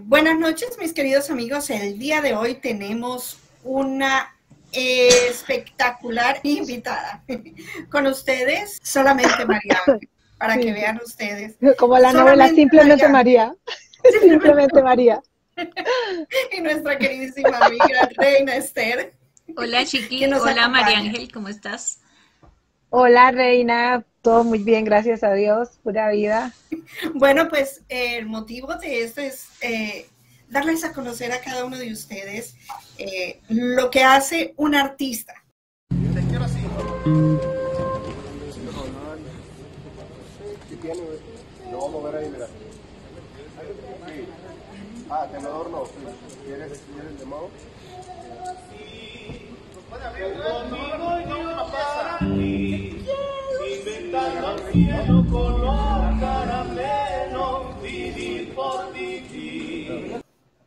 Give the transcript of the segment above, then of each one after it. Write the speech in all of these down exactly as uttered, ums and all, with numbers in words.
Buenas noches, mis queridos amigos. El día de hoy tenemos una espectacular invitada. Con ustedes, solamente María Ángel, para Sí, que sí. vean ustedes. Como la novela Simplemente María. María. Simplemente María. Y nuestra queridísima amiga Reina Esther. Hola que Chiqui, nos hola María acompaña. Ángel, ¿cómo estás? Hola Reina, todo muy bien, gracias a Dios, pura vida. Bueno, pues eh, el motivo de esto es eh, darles a conocer a cada uno de ustedes eh, lo que hace un artista. Te quiero así. Lo vamos a ver ahí, mira. Sí. Ah, tenedor no. ¿Quieres, quieres de modo? Inventando el cielo color caramelo, vivir por vivir.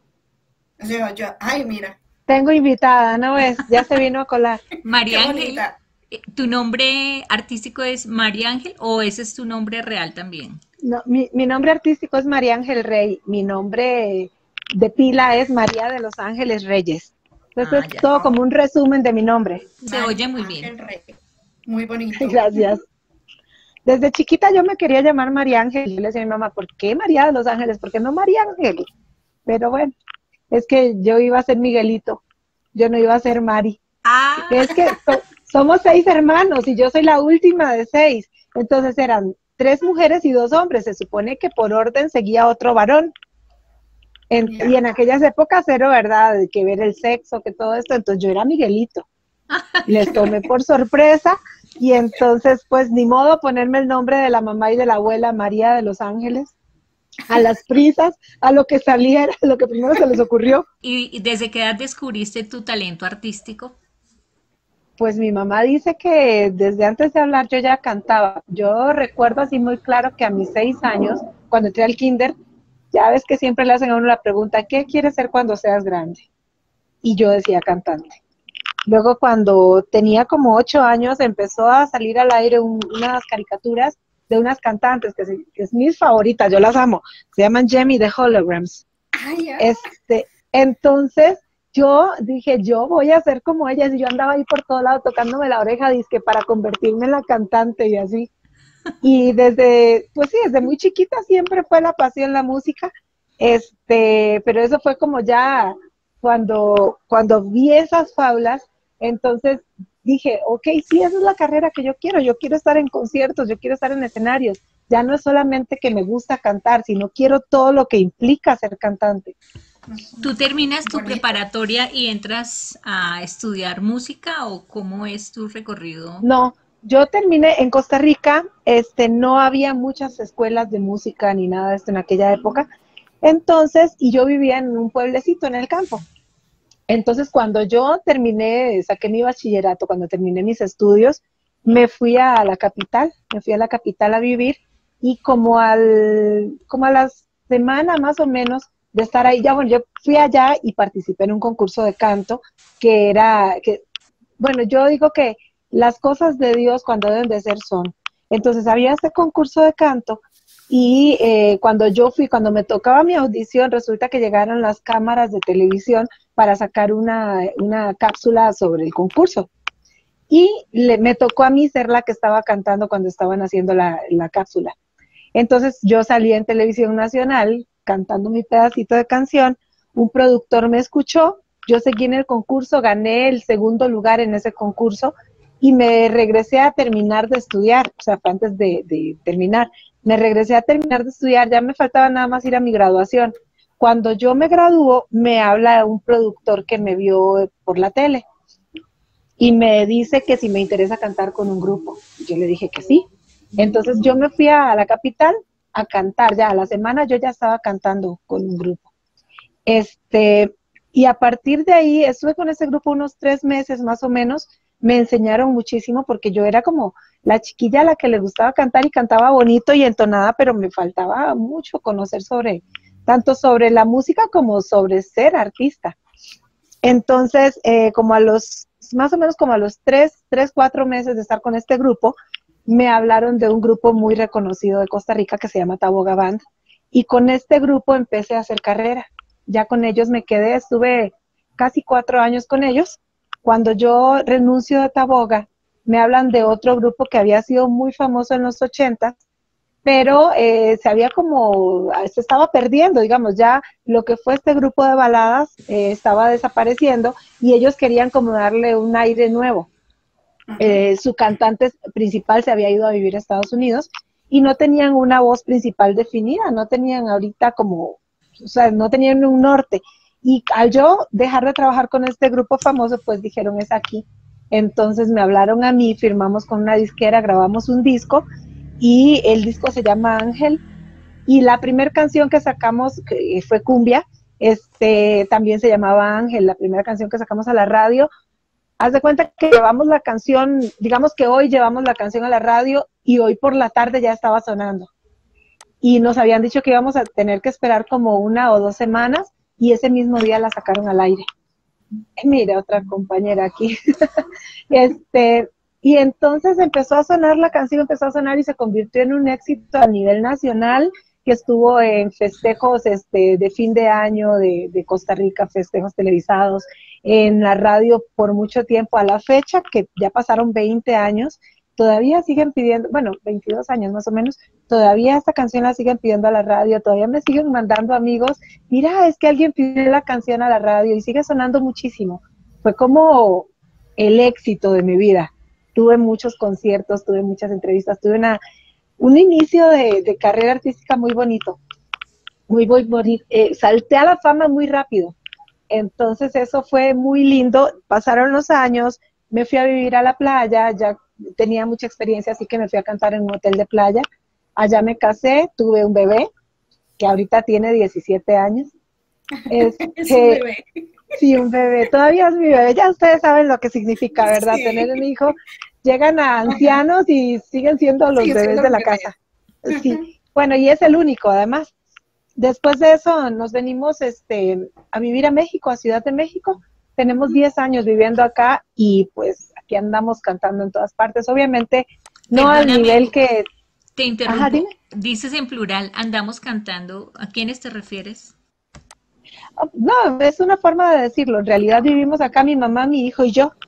O sea, yo, ay, mira, Tengo invitada, ¿no ves? Ya se vino a colar. María qué Ángel, bonita. eh, ¿tu nombre artístico es María Ángel o ese es tu nombre real también? No, mi, mi nombre artístico es María Ángel Rey, mi nombre de pila es María de los Ángeles Reyes. Entonces Ah, es ya. todo como un resumen de mi nombre. Se María oye muy Ángel bien. Rey. Muy bonito. Gracias. Desde chiquita yo me quería llamar María Ángel. Yo le decía a mi mamá, ¿por qué María de los Ángeles? ¿Por qué no María Ángel? Pero bueno, es que yo iba a ser Miguelito, yo no iba a ser Mari. Ah, Es que so- somos seis hermanos y yo soy la última de seis. Entonces eran tres mujeres y dos hombres. Se supone que por orden seguía otro varón. En- Ya. y en aquellas épocas era verdad, de que ver el sexo, que todo esto. Entonces yo era Miguelito. Les tomé por sorpresa y entonces pues ni modo ponerme el nombre de la mamá y de la abuela María de los Ángeles. A las prisas, a lo que saliera, a lo que primero se les ocurrió. ¿y y desde qué edad descubriste tu talento artístico? Pues mi mamá dice que desde antes de hablar yo ya cantaba. Yo recuerdo así muy claro que a mis seis años, cuando entré al kinder, ya ves que siempre le hacen a uno la pregunta, ¿qué quieres ser cuando seas grande? Y yo decía cantante. Luego cuando tenía como ocho años empezó a salir al aire un, unas caricaturas de unas cantantes que, se, que es mis favoritas, yo las amo, se llaman Jemmy the Holograms. Ay, ya. Este, entonces yo dije, yo voy a ser como ellas, y yo andaba ahí por todo lado tocándome la oreja, dizque para convertirme en la cantante y así. Y desde, pues sí, desde muy chiquita siempre fue la pasión la música, este, pero eso fue como ya cuando, cuando vi esas faulas, entonces dije, ok, sí, esa es la carrera que yo quiero, yo quiero estar en conciertos, yo quiero estar en escenarios, ya no es solamente que me gusta cantar, sino quiero todo lo que implica ser cantante. ¿Tú terminas tu Bonito. preparatoria y entras a estudiar música o cómo es tu recorrido? No, yo terminé en Costa Rica, este, no había muchas escuelas de música ni nada de esto en aquella época, entonces, y yo vivía en un pueblecito en el campo. Entonces, cuando yo terminé, saqué mi bachillerato, cuando terminé mis estudios, me fui a la capital, me fui a la capital a vivir y como al, como a la semana más o menos de estar ahí, ya bueno, yo fui allá y participé en un concurso de canto que era, que, bueno, yo digo que las cosas de Dios cuando deben de ser son. Entonces había este concurso de canto y eh, cuando yo fui, cuando me tocaba mi audición, resulta que llegaron las cámaras de televisión para sacar una, una cápsula sobre el concurso. Y le, me tocó a mí ser la que estaba cantando cuando estaban haciendo la, la cápsula. Entonces yo salí en televisión nacional cantando mi pedacito de canción, un productor me escuchó, yo seguí en el concurso, gané el segundo lugar en ese concurso y me regresé a terminar de estudiar, o sea, fue antes de, de terminar, me regresé a terminar de estudiar, ya me faltaba nada más ir a mi graduación. Cuando yo me graduó, me habla un productor que me vio por la tele y me dice que si me interesa cantar con un grupo. Yo le dije que sí. Entonces yo me fui a la capital a cantar, ya a la semana yo ya estaba cantando con un grupo. Este, y a partir de ahí estuve con ese grupo unos tres meses más o menos, me enseñaron muchísimo porque yo era como la chiquilla a la que le gustaba cantar y cantaba bonito y entonada, pero me faltaba mucho conocer sobre, tanto sobre la música como sobre ser artista. Entonces, eh, como a los, más o menos como a los tres, tres, cuatro meses de estar con este grupo, me hablaron de un grupo muy reconocido de Costa Rica que se llama Taboga Band, y con este grupo empecé a hacer carrera. ya con ellos me quedé, estuve casi cuatro años con ellos. Cuando yo renuncio de Taboga, me hablan de otro grupo que había sido muy famoso en los ochenta, pero eh, se había como, se estaba perdiendo, digamos, ya lo que fue este grupo de baladas eh, estaba desapareciendo y ellos querían como darle un aire nuevo. Eh, su cantante principal se había ido a vivir a Estados Unidos y no tenían una voz principal definida, no tenían ahorita como, o sea, no tenían un norte. Y al yo dejar de trabajar con este grupo famoso, pues dijeron, es aquí. Entonces me hablaron a mí, firmamos con una disquera, grabamos un disco y el disco se llama Ángel. Y la primera canción que sacamos, que fue Cumbia, este, también se llamaba Ángel, la primera canción que sacamos a la radio. Haz de cuenta que llevamos la canción, digamos que hoy llevamos la canción a la radio y hoy por la tarde ya estaba sonando. Y nos habían dicho que íbamos a tener que esperar como una o dos semanas y ese mismo día la sacaron al aire. Mira, otra compañera aquí. este, y entonces empezó a sonar la canción, empezó a sonar y se convirtió en un éxito a nivel nacional, que estuvo en festejos este, de fin de año de, de Costa Rica, festejos televisados, en la radio por mucho tiempo. A la fecha, que ya pasaron veinte años, todavía siguen pidiendo, bueno, veintidós años más o menos, todavía esta canción la siguen pidiendo a la radio, todavía me siguen mandando amigos, mira, es que alguien pidió la canción a la radio y sigue sonando muchísimo. Fue como el éxito de mi vida. Tuve muchos conciertos, tuve muchas entrevistas, tuve una, un inicio de, de carrera artística muy bonito, muy, muy bonito. Eh, salté a la fama muy rápido, entonces eso fue muy lindo. Pasaron los años, me fui a vivir a la playa, ya tenía mucha experiencia, así que me fui a cantar en un hotel de playa. Allá me casé, tuve un bebé, que ahorita tiene diecisiete años. Este, es un bebé. Sí, un bebé, todavía es mi bebé, ya ustedes saben lo que significa, ¿verdad? Sí. Tener un hijo, llegan a ancianos y siguen siendo los sí, bebés de la bebés. Casa. Sí, bueno, y es el único, además. Después de eso nos venimos este, a vivir a México, a Ciudad de México. Tenemos diez años viviendo acá y pues aquí andamos cantando en todas partes. Obviamente no Perdóname, al nivel que... Te interrumpo. Ajá, dices en plural, andamos cantando. ¿A quiénes te refieres? No, es una forma de decirlo. En realidad vivimos acá mi mamá, mi hijo y yo.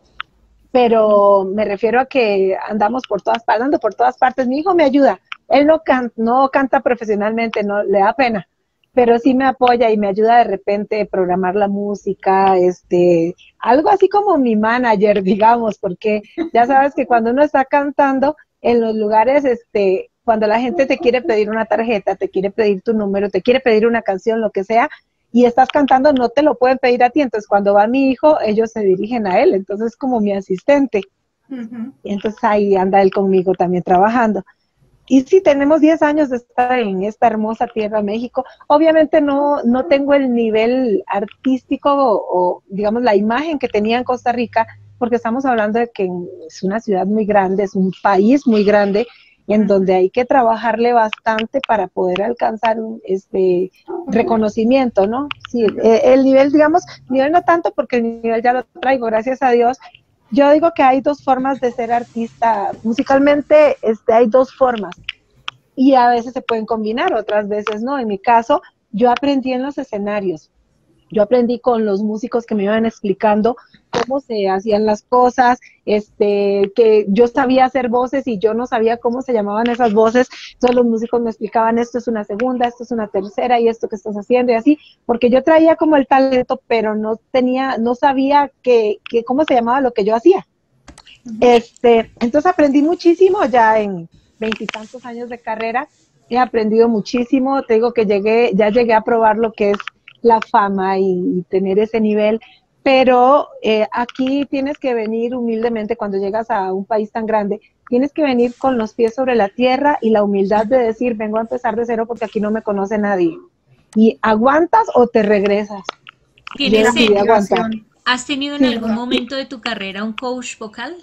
Pero me refiero a que andamos por todas partes, ando por todas partes. Mi hijo me ayuda. Él no, can, no canta profesionalmente, no le da pena. Pero sí me apoya y me ayuda de repente a programar la música, este, algo así como mi manager, digamos, porque ya sabes que cuando uno está cantando en los lugares, este, cuando la gente te quiere pedir una tarjeta, te quiere pedir tu número, te quiere pedir una canción, lo que sea, y estás cantando, no te lo pueden pedir a ti. Entonces cuando va mi hijo, ellos se dirigen a él, entonces es como mi asistente. Uh-huh. Y entonces ahí anda él conmigo también trabajando. Y sí, tenemos diez años de estar en esta hermosa tierra, México. Obviamente no, no tengo el nivel artístico o, o, digamos, la imagen que tenía en Costa Rica, porque estamos hablando de que es una ciudad muy grande, es un país muy grande, en donde hay que trabajarle bastante para poder alcanzar un, este reconocimiento, ¿no? Sí, el, el nivel, digamos, nivel no tanto, porque el nivel ya lo traigo, gracias a Dios. Yo digo que hay dos formas de ser artista. Musicalmente este, hay dos formas y a veces se pueden combinar, otras veces no. En mi caso, yo aprendí en los escenarios. Yo aprendí con los músicos que me iban explicando cómo se hacían las cosas, este, que yo sabía hacer voces y yo no sabía cómo se llamaban esas voces. Entonces los músicos me explicaban, esto es una segunda, esto es una tercera y esto que estás haciendo y así, porque yo traía como el talento, pero no tenía, no sabía que, que cómo se llamaba lo que yo hacía. Uh-huh. Este, entonces aprendí muchísimo ya en veintitantos años de carrera, he aprendido muchísimo. Te digo que llegué, ya llegué a probar lo que es la fama y, y tener ese nivel, pero eh, aquí tienes que venir humildemente. Cuando llegas a un país tan grande, tienes que venir con los pies sobre la tierra y la humildad de decir, vengo a empezar de cero porque aquí no me conoce nadie. Y aguantas o te regresas. ¿Tienes decidí aguantar. ¿Has tenido en sí, algún momento de tu carrera un coach vocal?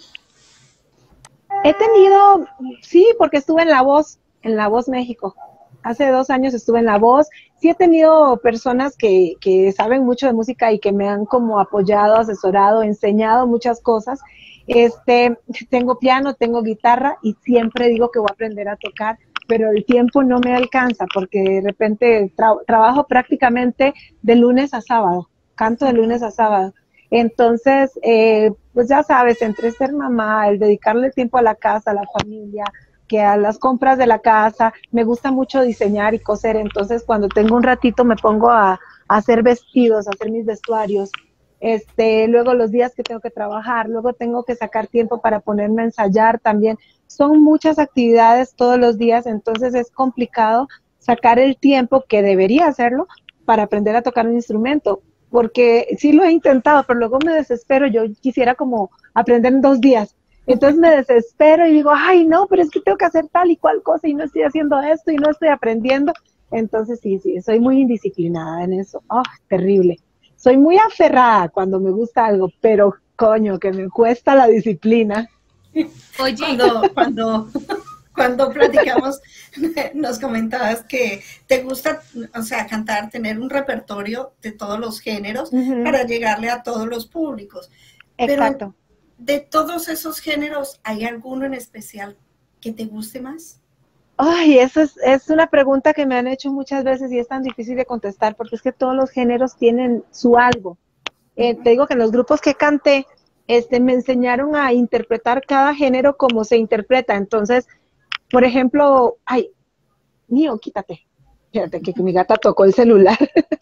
He tenido, sí, porque estuve en La Voz, en La Voz México. Hace dos años estuve en La Voz. Sí he tenido personas que, que saben mucho de música y que me han como apoyado, asesorado, enseñado muchas cosas. Este, tengo piano, tengo guitarra y siempre digo que voy a aprender a tocar pero el tiempo no me alcanza porque de repente tra- trabajo prácticamente de lunes a sábado, canto de lunes a sábado. Entonces, eh, pues ya sabes, entre ser mamá, el dedicarle tiempo a la casa, a la familia, que a las compras de la casa, me gusta mucho diseñar y coser, entonces cuando tengo un ratito me pongo a, a hacer vestidos, a hacer mis vestuarios, este, luego los días que tengo que trabajar, luego tengo que sacar tiempo para ponerme a ensayar también, son muchas actividades todos los días, entonces es complicado sacar el tiempo que debería hacerlo para aprender a tocar un instrumento, porque sí lo he intentado, pero luego me desespero, yo quisiera como aprender en dos días, entonces me desespero y digo, ay no, pero es que tengo que hacer tal y cual cosa y no estoy haciendo esto y no estoy aprendiendo, entonces sí, sí, soy muy indisciplinada en eso, oh, terrible, soy muy aferrada cuando me gusta algo, pero coño, que me cuesta la disciplina. Oye, Cuando, cuando, cuando platicamos, nos comentabas que te gusta, o sea, cantar, tener un repertorio de todos los géneros Ujú. para llegarle a todos los públicos. Exacto. Pero de todos esos géneros, ¿hay alguno en especial que te guste más? Ay, eso es, es una pregunta que me han hecho muchas veces y es tan difícil de contestar porque es que todos los géneros tienen su algo. Eh, te digo que en los grupos que canté, este, me enseñaron a interpretar cada género como se interpreta. Entonces, por ejemplo, ay, mío, quítate. Espérate, que, que mi gata tocó el celular.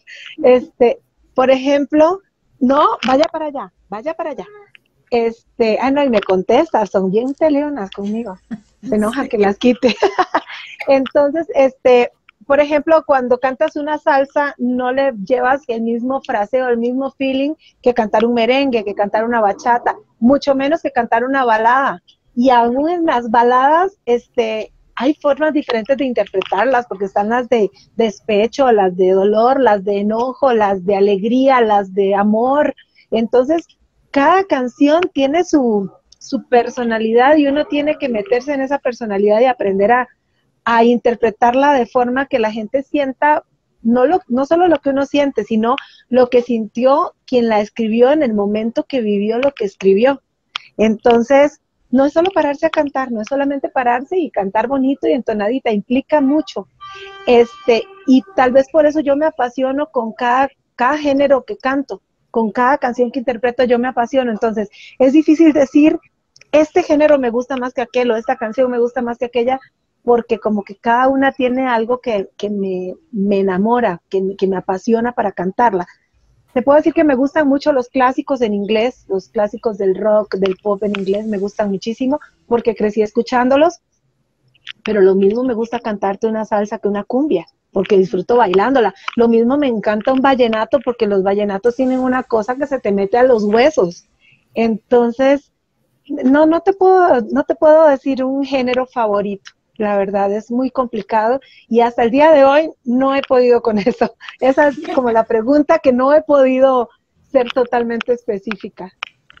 Este, por ejemplo, no, vaya para allá, vaya para allá. Este, ah, no, y me contesta, son bien peleonas conmigo. Se enoja que las quite. Entonces, este, por ejemplo, cuando cantas una salsa, no le llevas el mismo fraseo, el mismo feeling que cantar un merengue, que cantar una bachata, mucho menos que cantar una balada. Y aún en las baladas, este, hay formas diferentes de interpretarlas, porque están las de despecho, las de dolor, las de enojo, las de alegría, las de amor. Entonces, cada canción tiene su, su personalidad y uno tiene que meterse en esa personalidad y aprender a, a interpretarla de forma que la gente sienta no, lo, no solo lo que uno siente, sino lo que sintió quien la escribió en el momento que vivió lo que escribió. Entonces, no es solo pararse a cantar, no es solamente pararse y cantar bonito y entonadita, implica mucho. Este, y tal vez por eso yo me apasiono con cada, cada género que canto, con cada canción que interpreto yo me apasiono. Entonces, es difícil decir, este género me gusta más que aquel o esta canción me gusta más que aquella, porque como que cada una tiene algo que, que me, me enamora, que, que me apasiona para cantarla. Te puedo decir que me gustan mucho los clásicos en inglés, los clásicos del rock, del pop en inglés, me gustan muchísimo porque crecí escuchándolos, pero lo mismo me gusta cantarte una salsa que una cumbia, porque disfruto bailándola. Lo mismo me encanta un vallenato, porque los vallenatos tienen una cosa que se te mete a los huesos. Entonces, no, no te puedo, no te puedo decir un género favorito. La verdad es muy complicado y hasta el día de hoy no he podido con eso. Esa es como la pregunta que no he podido ser totalmente específica.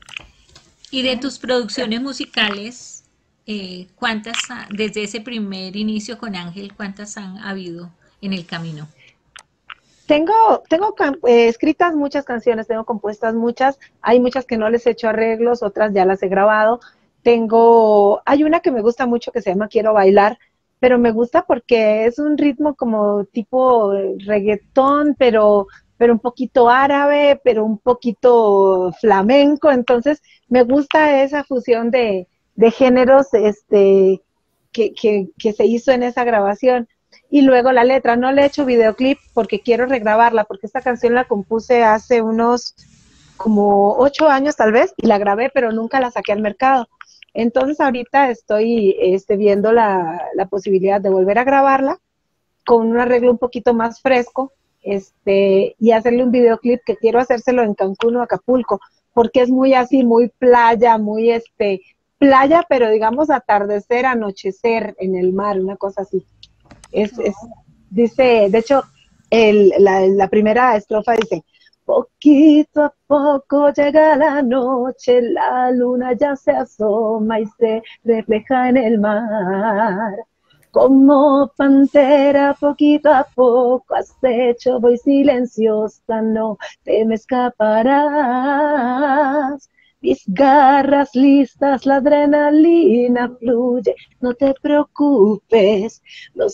y de tus producciones musicales, eh, ¿cuántas, ha- desde ese primer inicio con Ángel, cuántas han habido en el camino? Tengo, tengo eh, escritas muchas canciones, tengo compuestas muchas, hay muchas que no les he hecho arreglos, otras ya las he grabado. Tengo, hay una que me gusta mucho que se llama Quiero Bailar, pero me gusta porque es un ritmo como tipo reggaetón, pero, pero un poquito árabe, pero un poquito flamenco, entonces me gusta esa fusión de, de géneros este, que, que, que se hizo en esa grabación. Y luego la letra, no le he hecho videoclip porque quiero regrabarla, porque esta canción la compuse hace unos como ocho años tal vez, y la grabé, pero nunca la saqué al mercado. Entonces ahorita estoy este, viendo la, la posibilidad de volver a grabarla con un arreglo un poquito más fresco, este, y hacerle un videoclip que quiero hacérselo en Cancún o Acapulco, porque es muy así, muy playa, muy este, playa, pero digamos atardecer, anochecer en el mar, una cosa así. Es, es, dice, de hecho, el, la, la primera estrofa dice, poquito a poco llega la noche, la luna ya se asoma y se refleja en el mar. Como pantera, poquito a poco acecho, voy silenciosa, no te me escaparás. Mis garras listas, la adrenalina fluye, no te preocupes, no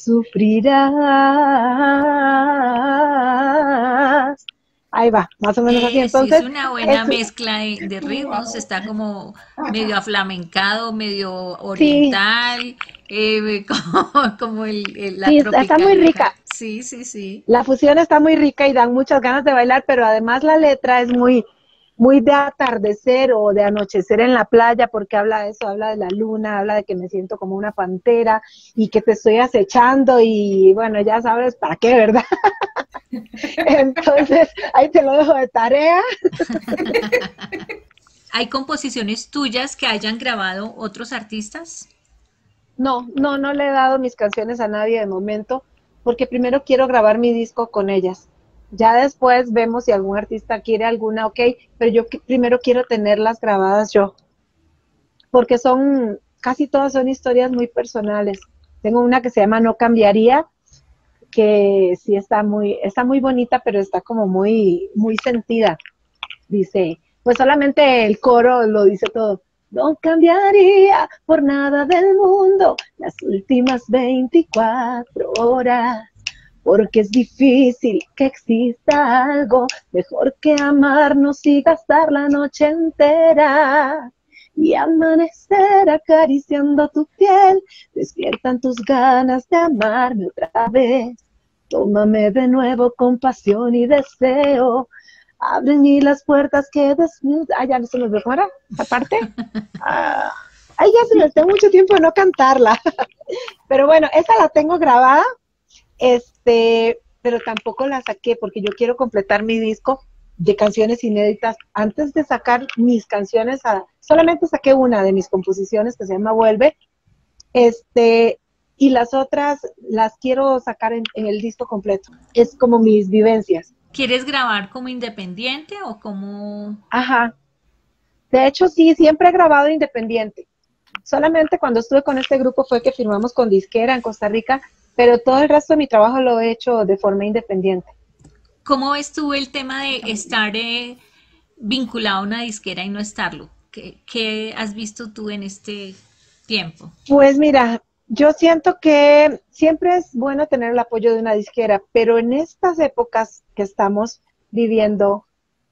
sufrirás. Ahí va, más o menos así. Eh, sí, es Entonces, una buena es, mezcla de, de ritmos, está como medio aflamencado, medio sí, oriental, eh, como, como el, el- la sí, está está muy tropicalidad. rica. Sí, sí, sí. La fusión está muy rica y dan muchas ganas de bailar, pero además la letra es muy, muy de atardecer o de anochecer en la playa, porque habla de eso, habla de la luna, habla de que me siento como una pantera y que te estoy acechando y bueno, ya sabes para qué, ¿verdad? Entonces, ahí te lo dejo de tarea. ¿Hay composiciones tuyas que hayan grabado otros artistas? No, no, no le he dado mis canciones a nadie de momento, porque primero quiero grabar mi disco con ellas. Ya después vemos si algún artista quiere alguna, ok, pero yo que- primero quiero tenerlas grabadas yo, porque son, casi todas son historias muy personales. Tengo una que se llama No Cambiaría, que sí está muy, está muy bonita, pero está como muy, muy sentida. Dice, pues solamente el coro lo dice todo. No cambiaría por nada del mundo las últimas veinticuatro horas, porque es difícil que exista algo mejor que amarnos y gastar la noche entera. Y amanecer acariciando tu piel, despiertan tus ganas de amarme otra vez. Tómame de nuevo con pasión y deseo. Abren las puertas que desnudan. Ah, ya no se me olvidó cómo era esa parte. Ah, ay, ya se me tengo mucho tiempo de no cantarla. Pero bueno, esa la tengo grabada, este, pero tampoco la saqué porque yo quiero completar mi disco de canciones inéditas. Antes de sacar mis canciones, a, solamente saqué una de mis composiciones que se llama Vuelve, este, y las otras las quiero sacar en, en el disco completo. Es como mis vivencias. ¿Quieres grabar como independiente o como... Ajá. De hecho, sí, siempre he grabado independiente. Solamente cuando estuve con este grupo fue que firmamos con disquera en Costa Rica, pero todo el resto de mi trabajo lo he hecho de forma independiente. ¿Cómo ves tú el tema de estar eh, vinculado a una disquera y no estarlo? ¿Qué, qué has visto tú en este tiempo? Pues mira, yo siento que siempre es bueno tener el apoyo de una disquera, pero en estas épocas que estamos viviendo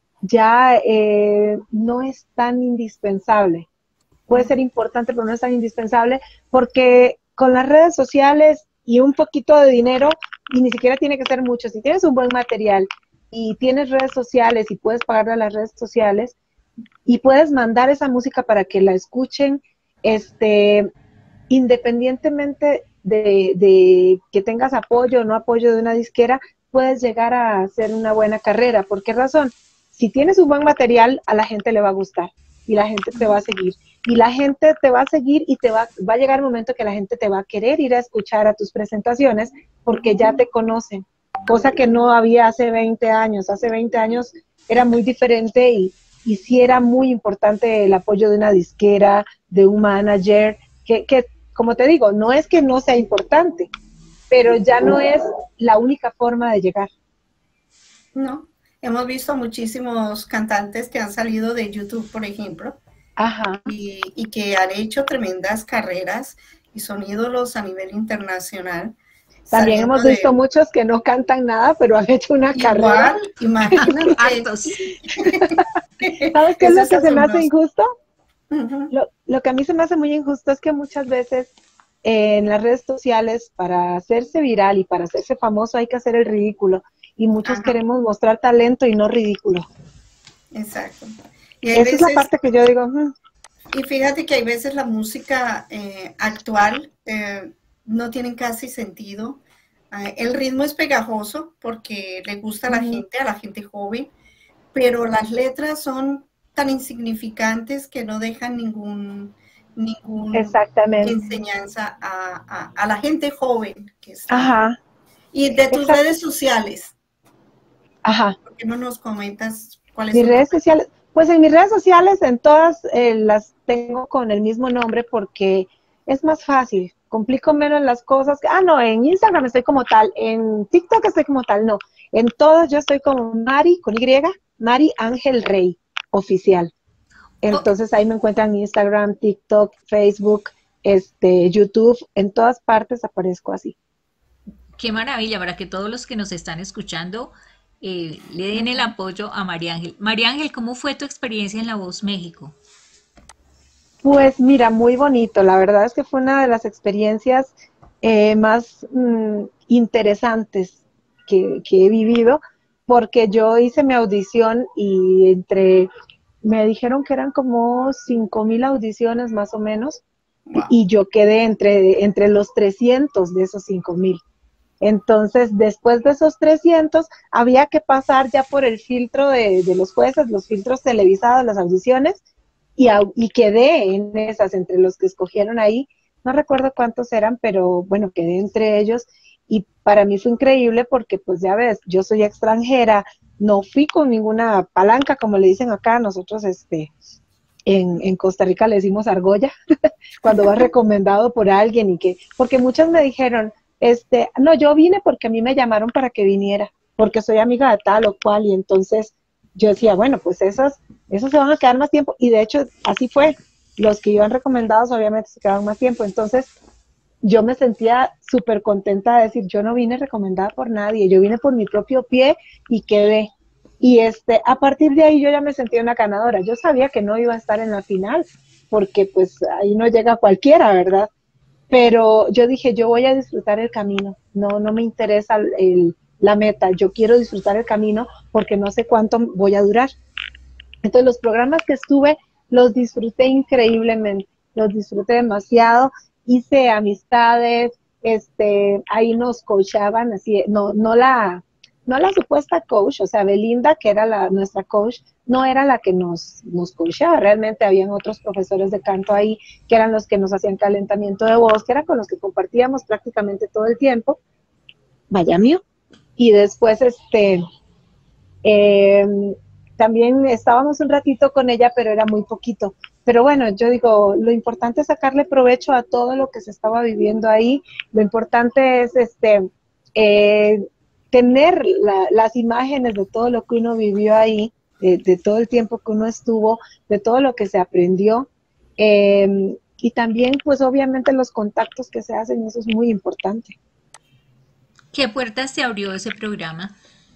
ya eh, no es tan indispensable. Puede ser importante, pero no es tan indispensable, porque con las redes sociales y un poquito de dinero, y ni siquiera tiene que ser mucho, si tienes un buen material y tienes redes sociales y puedes pagarle a las redes sociales y puedes mandar esa música para que la escuchen, este, independientemente de, de que tengas apoyo o no apoyo de una disquera, puedes llegar a hacer una buena carrera. ¿Por qué razón? Si tienes un buen material, a la gente le va a gustar y la gente te va a seguir. Y la gente te va a seguir y te va, va a llegar el momento que la gente te va a querer ir a escuchar a tus presentaciones porque ya te conocen, cosa que no había hace veinte años. Hace veinte años era muy diferente y, y sí era muy importante el apoyo de una disquera, de un manager, que, que como te digo, no es que no sea importante, pero ya no es la única forma de llegar. No, hemos visto muchísimos cantantes que han salido de YouTube, por ejemplo, Ajá. y, y que han hecho tremendas carreras y son ídolos a nivel internacional. También hemos visto de, muchos que no cantan nada, pero han hecho una igual, carrera. Imagínate. Hartos. ¿Sabes qué es lo que se me hace injusto? Uh-huh. Lo, lo que a mí se me hace muy injusto es que muchas veces eh, en las redes sociales, para hacerse viral y para hacerse famoso, hay que hacer el ridículo. Y muchos Ajá. queremos mostrar talento y no ridículo. Exacto. Y Esa veces, es la parte que yo digo. Hmm. Y fíjate que hay veces la música eh, actual eh, no tiene casi sentido. Eh, el ritmo es pegajoso porque le gusta a la Uh-huh. gente, a la gente joven, pero las letras son tan insignificantes que no dejan ningún, ningún Exactamente. enseñanza a, a, a la gente joven que está. Ajá. Y de tus Exacto. redes sociales, Ajá. ¿por qué no nos comentas cuáles Mis son redes tus sociales, pues en mis redes sociales, en todas eh, las tengo con el mismo nombre porque es más fácil, complico menos las cosas. Ah, no, en Instagram estoy como tal, en TikTok estoy como tal, no. En todas yo estoy como Mari, con Y, Mari Ángel Rey, oficial. Oh, Entonces ahí me encuentran en Instagram, TikTok, Facebook, este, YouTube, en todas partes aparezco así. qué maravilla para que todos los que nos están escuchando eh, le den el apoyo a María Ángel. María Ángel, ¿cómo fue tu experiencia en La Voz México? Pues mira, muy bonito. La verdad es que fue una de las experiencias eh, más mm, interesantes que, que he vivido, porque yo hice mi audición y entre, me dijeron que eran como cinco mil audiciones más o menos, y, Wow. y yo quedé entre, entre los trescientos de esos cinco mil. Entonces, después de esos trescientos, había que pasar ya por el filtro de, de los jueces, los filtros televisados, las audiciones, y, au- y quedé en esas, entre los que escogieron ahí. No recuerdo cuántos eran, pero bueno, quedé entre ellos. Y para mí fue increíble porque, pues ya ves, yo soy extranjera, no fui con ninguna palanca, como le dicen acá, nosotros este, en, en Costa Rica le decimos argolla, cuando vas recomendado por alguien y que, porque muchas me dijeron, este, no, yo vine porque a mí me llamaron para que viniera, porque soy amiga de tal o cual, y entonces yo decía, bueno, pues esos, esos se van a quedar más tiempo, y de hecho así fue, los que iban recomendados obviamente se quedaban más tiempo, entonces yo me sentía súper contenta de decir, yo no vine recomendada por nadie, yo vine por mi propio pie y quedé. Y este, a partir de ahí yo ya me sentía una ganadora. Yo sabía que no iba a estar en la final, porque pues ahí no llega cualquiera, ¿verdad? Pero yo dije, yo voy a disfrutar el camino, no, no me interesa el, el- la meta, yo quiero disfrutar el camino porque no sé cuánto voy a durar. Entonces los programas que estuve los disfruté increíblemente, los disfruté demasiado, hice amistades, este, ahí nos coachaban, así, no, no la, no la supuesta coach, o sea, Belinda, que era la, nuestra coach, no era la que nos, nos coachaba, realmente habían otros profesores de canto ahí, que eran los que nos hacían calentamiento de voz, que eran con los que compartíamos prácticamente todo el tiempo, vaya mío, y después, este, eh, también estábamos un ratito con ella, pero era muy poquito. Pero bueno, yo digo, lo importante es sacarle provecho a todo lo que se estaba viviendo ahí. Lo importante es este eh, tener la, las imágenes de todo lo que uno vivió ahí, de, de, todo el tiempo que uno estuvo, de todo lo que se aprendió. Eh, y también, pues obviamente los contactos que se hacen, eso es muy importante. ¿Qué puertas te abrió ese programa?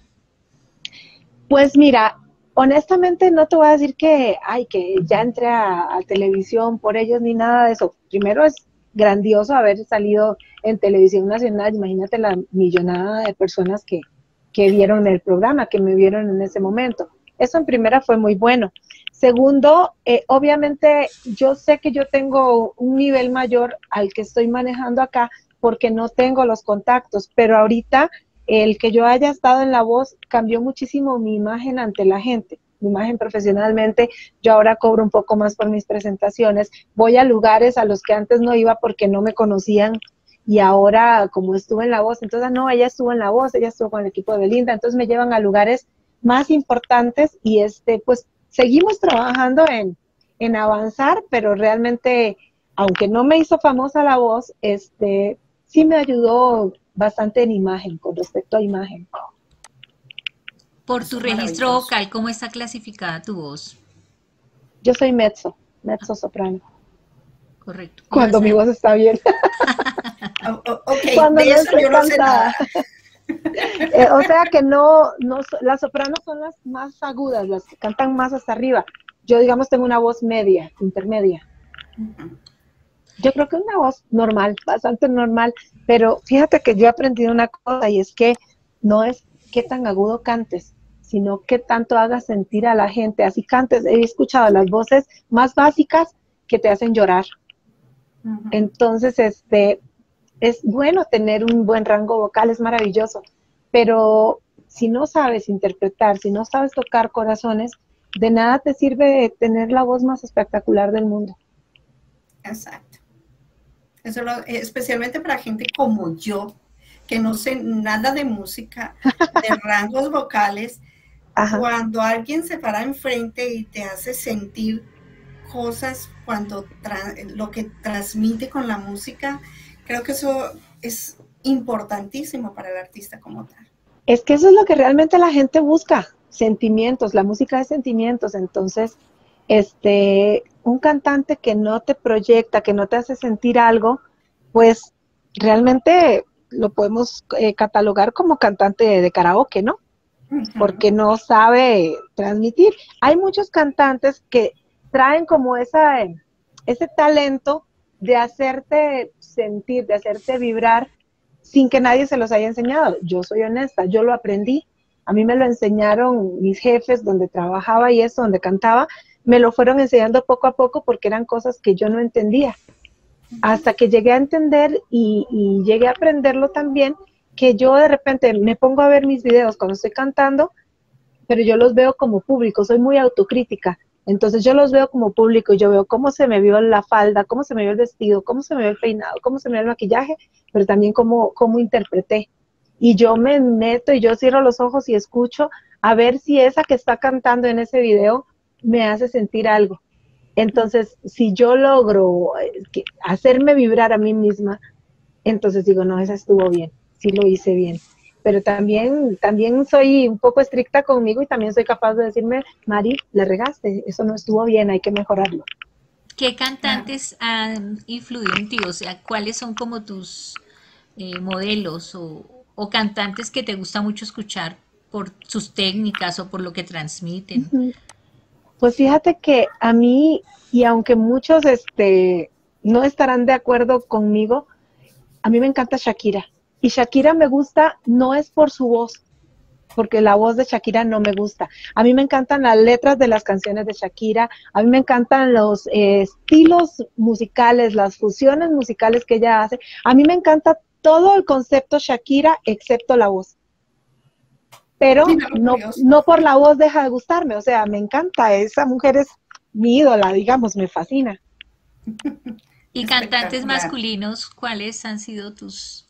Pues mira, honestamente no te voy a decir que, ay, que ya entré a, a televisión por ellos ni nada de eso. Primero es grandioso haber salido en televisión nacional, imagínate la millonada de personas que, que vieron el programa, que me vieron en ese momento. Eso en primera fue muy bueno. Segundo, eh, obviamente yo sé que yo tengo un nivel mayor al que estoy manejando acá porque no tengo los contactos, pero ahorita el que yo haya estado en La Voz cambió muchísimo mi imagen ante la gente, mi imagen profesionalmente. Yo ahora cobro un poco más por mis presentaciones, voy a lugares a los que antes no iba porque no me conocían, y ahora como estuve en La Voz, entonces no, ella estuvo en La Voz, ella estuvo con el equipo de Belinda, entonces me llevan a lugares más importantes, y este pues seguimos trabajando en, en avanzar, pero realmente, aunque no me hizo famosa La Voz, este sí me ayudó bastante en imagen, con respecto a imagen. Por Eso tu es registro maravilloso. vocal, ¿cómo está clasificada tu voz? Yo soy mezzo, mezzo soprano, Correcto. cuando ¿Ibas mi a- voz está bien, Oh, oh, ok, cuando de no eso estoy yo no sé nada. cansada. Eh, o sea que no, no, las sopranos son las más agudas, las que cantan más hasta arriba. Yo, digamos, tengo una voz media, intermedia. Yo creo que una voz normal, bastante normal, pero fíjate que yo he aprendido una cosa, y es que no es qué tan agudo cantes, sino qué tanto hagas sentir a la gente. Así cantes, he escuchado las voces más básicas que te hacen llorar. Ujú. Entonces, este, es bueno tener un buen rango vocal, es maravilloso, pero si no sabes interpretar, si no sabes tocar corazones, de nada te sirve tener la voz más espectacular del mundo. Exacto. Eso lo, especialmente para gente como yo, que no sé nada de música, de rangos vocales, Ajá. cuando alguien se para enfrente y te hace sentir cosas, cuando tra- lo que transmite con la música, creo que eso es importantísimo para el artista como tal. Es que eso es lo que realmente la gente busca, sentimientos, la música de sentimientos. Entonces, Este, un cantante que no te proyecta, que no te hace sentir algo, pues realmente lo podemos eh, catalogar como cantante de, de karaoke, ¿no? Ujú. Porque no sabe transmitir. Hay muchos cantantes que traen como esa, eh, ese talento de hacerte sentir, de hacerte vibrar sin que nadie se los haya enseñado. Yo soy honesta, yo lo aprendí. A mí me lo enseñaron mis jefes donde trabajaba y eso, donde cantaba, me lo fueron enseñando poco a poco porque eran cosas que yo no entendía. Hasta que llegué a entender y, y llegué a aprenderlo también, que yo de repente me pongo a ver mis videos cuando estoy cantando, pero yo los veo como público, soy muy autocrítica. Entonces yo los veo como público y yo veo cómo se me vio la falda, cómo se me vio el vestido, cómo se me vio el peinado, cómo se me vio el maquillaje, pero también cómo, cómo interpreté. Y yo me meto y yo cierro los ojos y escucho a ver si esa que está cantando en ese video me hace sentir algo. Entonces, si yo logro eh, que- hacerme vibrar a mí misma, entonces digo, no, esa estuvo bien, sí lo hice bien. Pero también, también soy un poco estricta conmigo y también soy capaz de decirme, Mari, le regaste, eso no estuvo bien, hay que mejorarlo. ¿Qué Claro. cantantes han influido en ti? O sea, ¿cuáles son como tus eh, modelos o, o cantantes que te gusta mucho escuchar por sus técnicas o por lo que transmiten? Ujú. Pues fíjate que a mí, y aunque muchos este, no estarán de acuerdo conmigo, a mí me encanta Shakira. Y Shakira me gusta, no es por su voz, porque la voz de Shakira no me gusta. A mí me encantan las letras de las canciones de Shakira, a mí me encantan los eh, estilos musicales, las fusiones musicales que ella hace. A mí me encanta todo el concepto Shakira, excepto la voz. Pero Mira lo no, curioso. no por la voz deja de gustarme, o sea, me encanta, esa mujer es mi ídola, digamos, me fascina. Y cantantes Espectacular. masculinos, ¿cuáles han sido tus,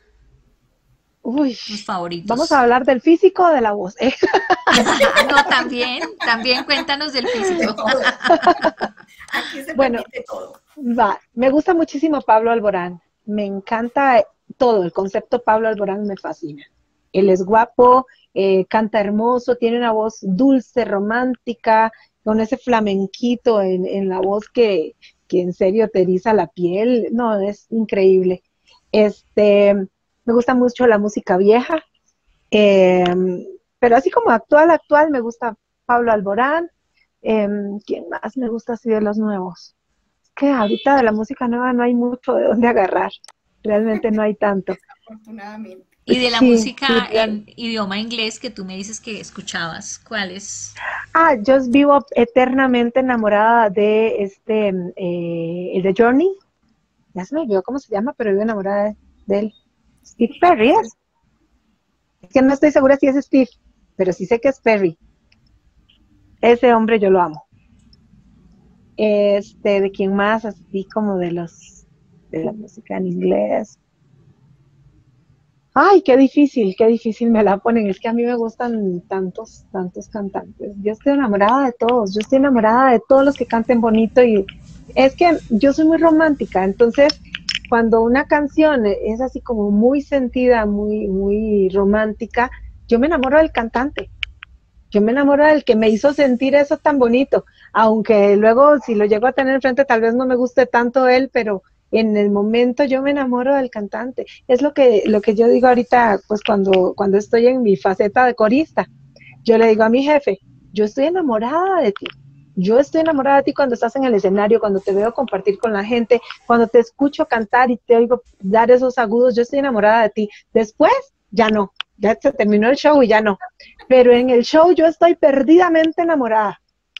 Uy, tus vamos a favoritos? hablar del físico o de la voz. ¿eh? No, también, también cuéntanos del De físico. todo. Aquí se Bueno, permite todo. va, me gusta muchísimo Pablo Alborán, me encanta todo, el concepto Pablo Alborán me fascina. Él es guapo, eh, canta hermoso, tiene una voz dulce, romántica, con ese flamenquito en, en la voz que, que en serio te eriza la piel, no, es increíble. Este, me gusta mucho la música vieja, eh, pero así como actual, actual, me gusta Pablo Alborán, eh, ¿quién más me gusta así de los nuevos? Que ahorita de la música nueva no hay mucho de dónde agarrar, realmente no hay tanto. Desafortunadamente. Y de la Sí, sí, música real. en idioma inglés que tú me dices que escuchabas, ¿cuáles? Ah, yo vivo eternamente enamorada de este, eh, el de Journey, ya se me olvidó cómo se llama, pero vivo enamorada de, de él. Steve Perry Ese es es, es que no estoy segura si es Steve, pero sí sé que es Perry. Ese hombre yo lo amo. Este, de quién más, así como de los, de la música en inglés. Ay, qué difícil, qué difícil me la ponen. Es que a mí me gustan tantos, tantos cantantes. Yo estoy enamorada de todos. Yo estoy enamorada de todos los que canten bonito y es que yo soy muy romántica. Entonces, cuando una canción es así como muy sentida, muy, muy romántica, yo me enamoro del cantante. Yo me enamoro del que me hizo sentir eso tan bonito, aunque luego si lo llego a tener enfrente tal vez no me guste tanto él, pero en el momento yo me enamoro del cantante. Es lo que, lo que yo digo ahorita, pues cuando, cuando estoy en mi faceta de corista. Yo le digo a mi jefe, yo estoy enamorada de ti. Yo estoy enamorada de ti cuando estás en el escenario, cuando te veo compartir con la gente, cuando te escucho cantar y te oigo dar esos agudos, yo estoy enamorada de ti. Después, ya no, ya se terminó el show y ya no. Pero en el show yo estoy perdidamente enamorada.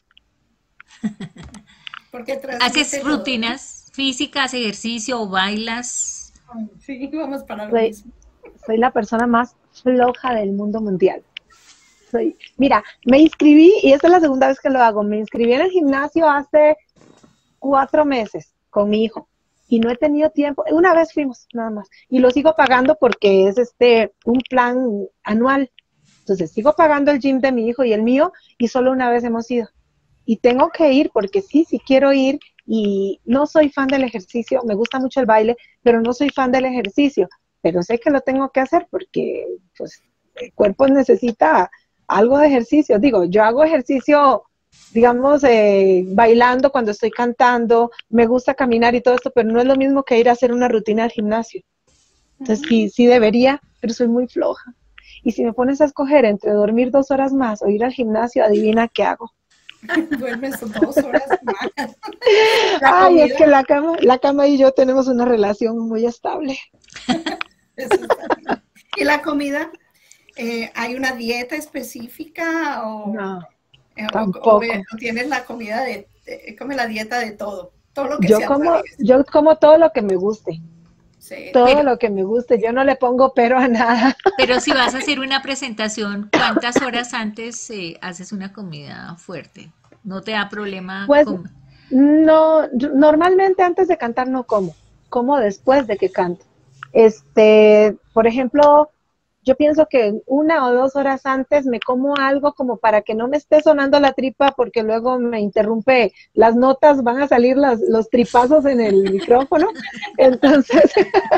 porque ¿Haces transmite todo, ¿no? rutinas físicas, ejercicio o bailas? Sí, vamos para lo Soy, mismo. soy la persona más floja del mundo mundial. Soy, mira, me inscribí y esta es la segunda vez que lo hago. Me inscribí en el gimnasio hace cuatro meses con mi hijo y no he tenido tiempo. Una vez fuimos, nada más. Y lo sigo pagando porque es este un plan anual. Entonces sigo pagando el gym de mi hijo y el mío y solo una vez hemos ido. Y tengo que ir porque sí, sí quiero ir y no soy fan del ejercicio, me gusta mucho el baile, pero no soy fan del ejercicio, pero sé que lo tengo que hacer porque pues el cuerpo necesita algo de ejercicio. Digo, yo hago ejercicio digamos, eh, bailando cuando estoy cantando, me gusta caminar y todo esto, pero no es lo mismo que ir a hacer una rutina al gimnasio. Entonces sí, sí debería, pero soy muy floja. Y si me pones a escoger entre dormir dos horas más o ir al gimnasio, adivina qué hago. Duermes dos horas más. La Ay, es comida, que la cama, la cama y yo tenemos una relación muy estable. eso está bien. ¿Y la comida? Eh, ¿hay una dieta específica o, No, eh, o- o ve- tampoco. o tienes la comida de, de- come la dieta de todo, todo lo que Yo se como, atraviesa? yo como todo lo que me guste, Sí. todo Pero, lo que me guste. Yo no le pongo pero a nada. pero si vas a hacer una presentación, ¿cuántas horas antes eh, haces una comida fuerte? ¿No te da problema Pues con... no, yo- normalmente antes de cantar no como, como después de que canto. Este, por ejemplo, yo pienso que una o dos horas antes me como algo como para que no me esté sonando la tripa porque luego me interrumpe las notas, van a salir las, los tripazos en el micrófono. Entonces,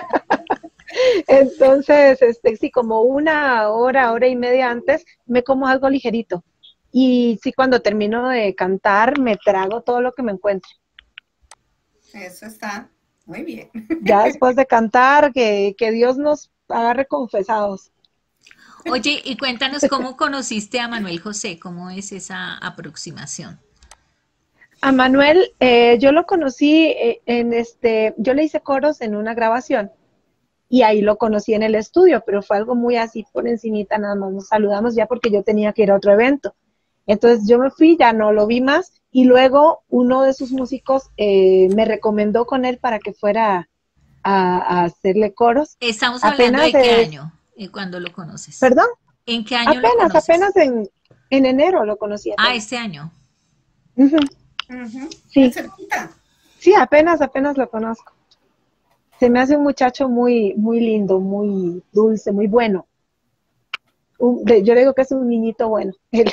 entonces, este, sí, como una hora, hora y media antes, me como algo ligerito. Y sí, cuando termino de cantar, me trago todo lo que me encuentre. Eso está muy bien. Ya después de cantar, que, que Dios nos agarre confesados. Oye, y cuéntanos cómo conociste a Manuel José, cómo es esa aproximación. A Manuel, eh, yo lo conocí eh, en este, yo le hice coros en una grabación y ahí lo conocí en el estudio, pero fue algo muy así por encimita, nada más nos saludamos ya porque yo tenía que ir a otro evento. Entonces yo me fui, ya no lo vi más y luego uno de sus músicos eh, me recomendó con él para que fuera a, a hacerle coros. Estamos hablando Apenas de qué es, año, eh, cuando lo conoces. perdón, ¿En qué año lo apenas, conoces? apenas en, en enero lo conocí Ah, apenas. este año. Ujú, Ujú, bien sí, cerquita. sí, apenas, apenas lo conozco. Se me hace un muchacho muy, muy lindo, muy dulce, muy bueno. Un- de- yo le digo que es un niñito bueno. Él.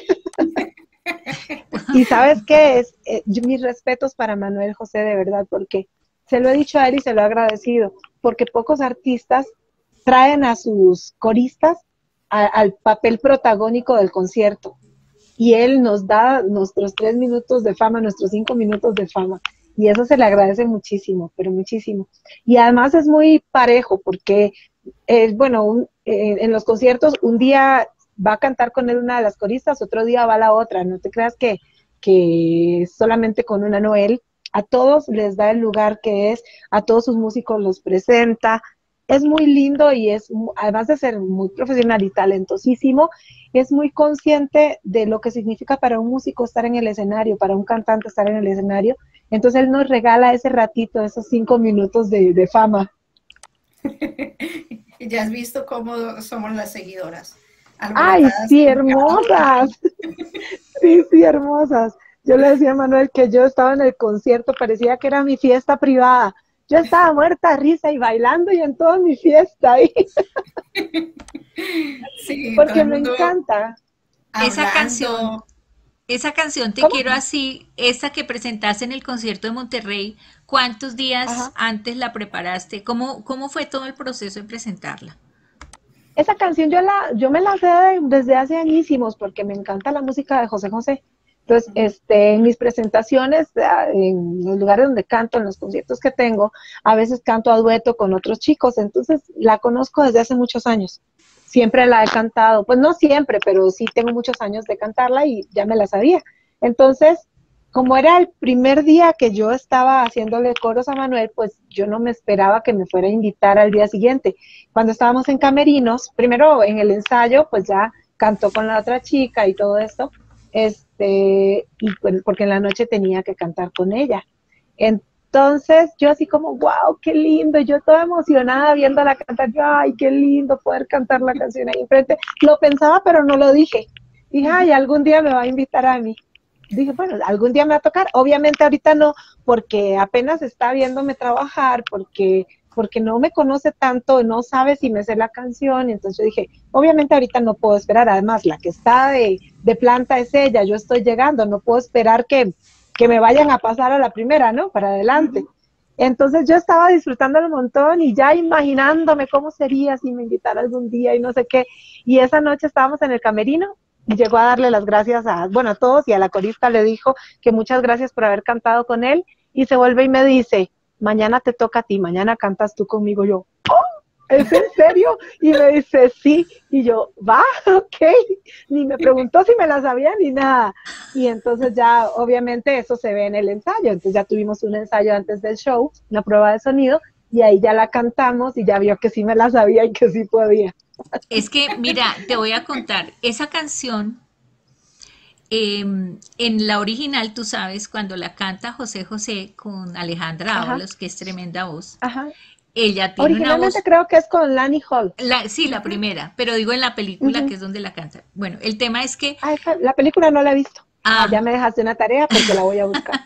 Y sabes qué es, Eh, yo- mis respetos para Manuel José, de verdad, porque se lo he dicho a él y se lo he agradecido, porque pocos artistas traen a sus coristas a- al papel protagónico del concierto. Y él nos da nuestros tres minutos de fama, nuestros cinco minutos de fama. Y eso se le agradece muchísimo, pero muchísimo. Y además es muy parejo porque, eh, bueno, un- eh, en los conciertos un día va a cantar con él una de las coristas, otro día va la otra. No te creas que, que solamente con una, no, él a todos les da el lugar que es, a todos sus músicos los presenta. Es muy lindo y es, mu- además de ser muy profesional y talentosísimo, es muy consciente de lo que significa para un músico estar en el escenario, para un cantante estar en el escenario. Entonces él nos regala ese ratito, esos cinco minutos de, de fama. Y ya has visto cómo somos las seguidoras, ¡Ay, alborotadas sí, en cada hermosas! Sí, sí, hermosas. Yo le decía a Manuel que yo estaba en el concierto, parecía que era mi fiesta privada. Yo estaba muerta de risa y bailando y en toda mi fiesta ahí, Sí, todo porque el me mundo encanta. Esa canción, hablando. esa canción Te ¿Cómo? quiero así, esa que presentaste en el concierto de Monterrey, ¿cuántos días Ajá. antes la preparaste? ¿Cómo, cómo fue todo el proceso de presentarla? Esa canción yo, la, yo me la sé de- desde hace añísimos porque me encanta la música de José José. Entonces, este, en mis presentaciones, ah, en los lugares donde canto, en los conciertos que tengo, a veces canto a dueto con otros chicos. Entonces, la conozco desde hace muchos años. Siempre la he cantado. Pues no siempre, pero sí tengo muchos años de cantarla y ya me la sabía. Entonces, como era el primer día que yo estaba haciéndole coros a Manuel, pues yo no me esperaba que me fuera a invitar al día siguiente. Cuando estábamos en camerinos, primero en el ensayo, pues ya cantó con la otra chica y todo esto, este, y pues, porque en la noche tenía que cantar con ella. Entonces yo así como, wow, qué lindo, yo toda emocionada viéndola cantar, yo, ay, qué lindo poder cantar la canción ahí enfrente. Lo pensaba, pero no lo dije. Dije, ay, algún día me va a invitar a mí. Dije, bueno, algún día me va a tocar. Obviamente ahorita no, porque apenas está viéndome trabajar, porque porque no me conoce tanto, no sabe si me sé la canción, y entonces yo dije, obviamente ahorita no puedo esperar, además la que está de, de planta es ella, yo estoy llegando, no puedo esperar que, que me vayan a pasar a la primera, ¿no? Para adelante. Entonces yo estaba disfrutando un montón y ya imaginándome cómo sería si me invitara algún día y no sé qué. Y esa noche estábamos en el camerino y llegó a darle las gracias a, bueno, a todos, y a la corista le dijo que muchas gracias por haber cantado con él, y se vuelve y me dice, mañana te toca a ti, mañana cantas tú conmigo. Yo, ¿es en serio? Y me dice, sí, y yo, va, ok, ni me preguntó si me la sabía ni nada, y entonces ya, obviamente, eso se ve en el ensayo, entonces ya tuvimos un ensayo antes del show, una prueba de sonido, y ahí ya la cantamos, y ya vio que sí me la sabía y que sí podía. Es que, mira, te voy a contar, esa canción, eh, en la original, tú sabes, cuando la canta José José con Alejandra Ajá, Ábalos, que es tremenda voz, ajá. ella tiene una Originalmente voz, creo que es con Lani Hall. la, sí, la primera, pero digo en la película que Ujú. es donde la canta. Bueno, el tema es que, Ah, esa- la película no la he visto. Ah, ya ah, me dejaste una tarea porque la voy a buscar.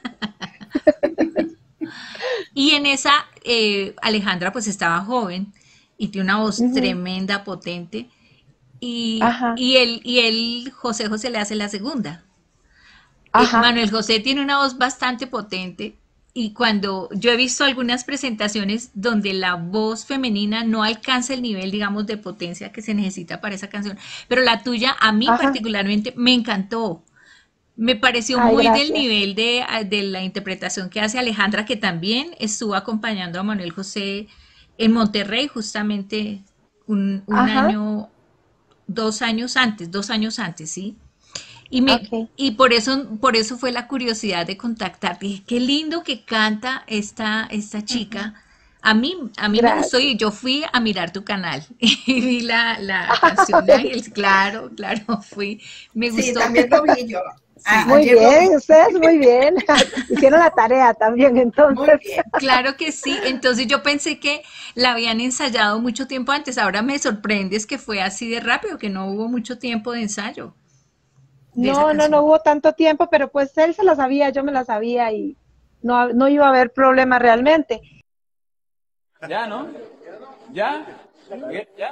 y en esa, eh, Alejandra pues estaba joven y tiene una voz Ujú. tremenda, potente, y, Ajá, y él, y él, José José le hace la segunda. Eh, ajá, Manuel José tiene una voz bastante potente y cuando yo he visto algunas presentaciones donde la voz femenina no alcanza el nivel, digamos, de potencia que se necesita para esa canción, pero la tuya a mí ajá. particularmente me encantó. Me pareció Ay, muy del gracias. nivel de, de la interpretación que hace Alejandra, que también estuvo acompañando a Manuel José en Monterrey justamente un, un Ajá, año, dos años antes, dos años antes, ¿sí? Y me, ok. y por eso, por eso fue la curiosidad de contactarte. Dije, qué lindo que canta esta, esta chica. A mí, a mí me gustó y Gracias. yo fui a mirar tu canal y vi la, la canción de Ángeles. Claro, claro, fui. Me Sí, gustó. también lo vi yo. A- Sí, Muy ayer lo vi. bien, ustedes muy bien. Hicieron la tarea también, Muy entonces. bien. claro que sí. Entonces yo pensé que la habían ensayado mucho tiempo antes. Ahora me sorprendes que fue así de rápido, que no hubo mucho tiempo de ensayo de esa No, no, no canción. hubo tanto tiempo, pero pues él se la sabía, yo me la sabía y no, no iba a haber problema realmente. ¿Ya, no? ¿Ya? ¿Ya? ¿Ya?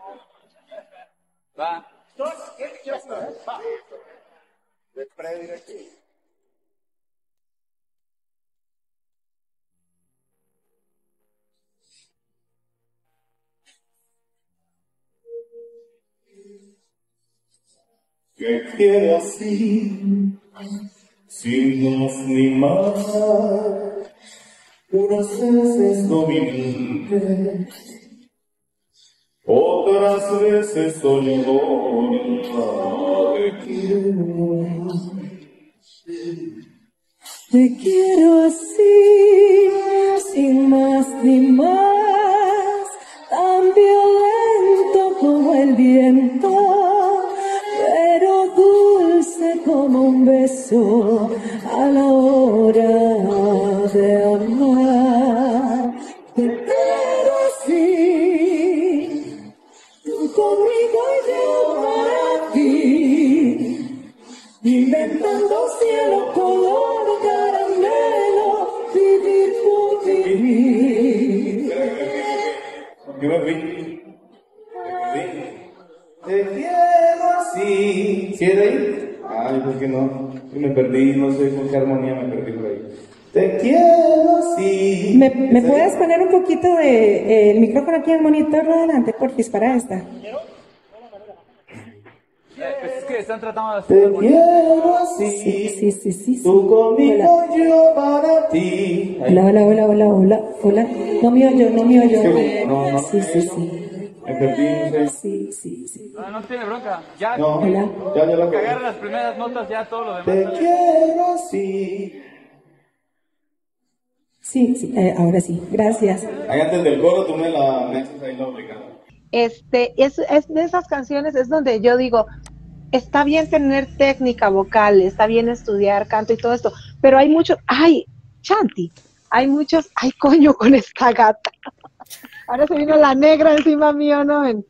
Va. Que quiero así, sin más ni más, unas veces dominante, otras veces soñadora. Te quiero, te quiero así, sin más ni más, tan violento como el viento, pero dulce como un beso a la hora de amar. Te quiero así, tú conmigo y yo para ti, inventando cielo, color, caramelo, vivir por vivir. Yo me fui. Te quiero así. ¿Sí es de ahí? Ay, ¿por qué no? Me perdí, no sé con qué armonía me perdí por ahí. Te quiero así. ¿Me, me puedes poner un poquito de eh, el micrófono aquí en el monitor adelante, porfis, para esta? Es que están tratando de hacer Te algo. quiero así. Sí, sí, sí, sí, sí. Tú conmigo, Hola. yo para ti. Ahí. Hola, hola, hola, hola, hola, hola. No me oyo, no me oyo. Sí, no, no. Sí, sí, sí. Me perdí, no sé. Sí, sí, sí. No, no tiene bronca. Ya, No, Hola. ya, ya la que cagué. agarre las primeras notas, ya todo lo demás. Te sale. quiero así. Sí, sí, eh, ahora sí. Gracias. Ahí antes del coro tú me la me haces ahí la obligada. Este, es, es de esas canciones, es donde yo digo, está bien tener técnica vocal, está bien estudiar canto y todo esto, pero hay muchos, ay, Chanti, hay muchos, ay, coño, con esta gata. Ahora se vino la negra encima mío, ¿no? ven?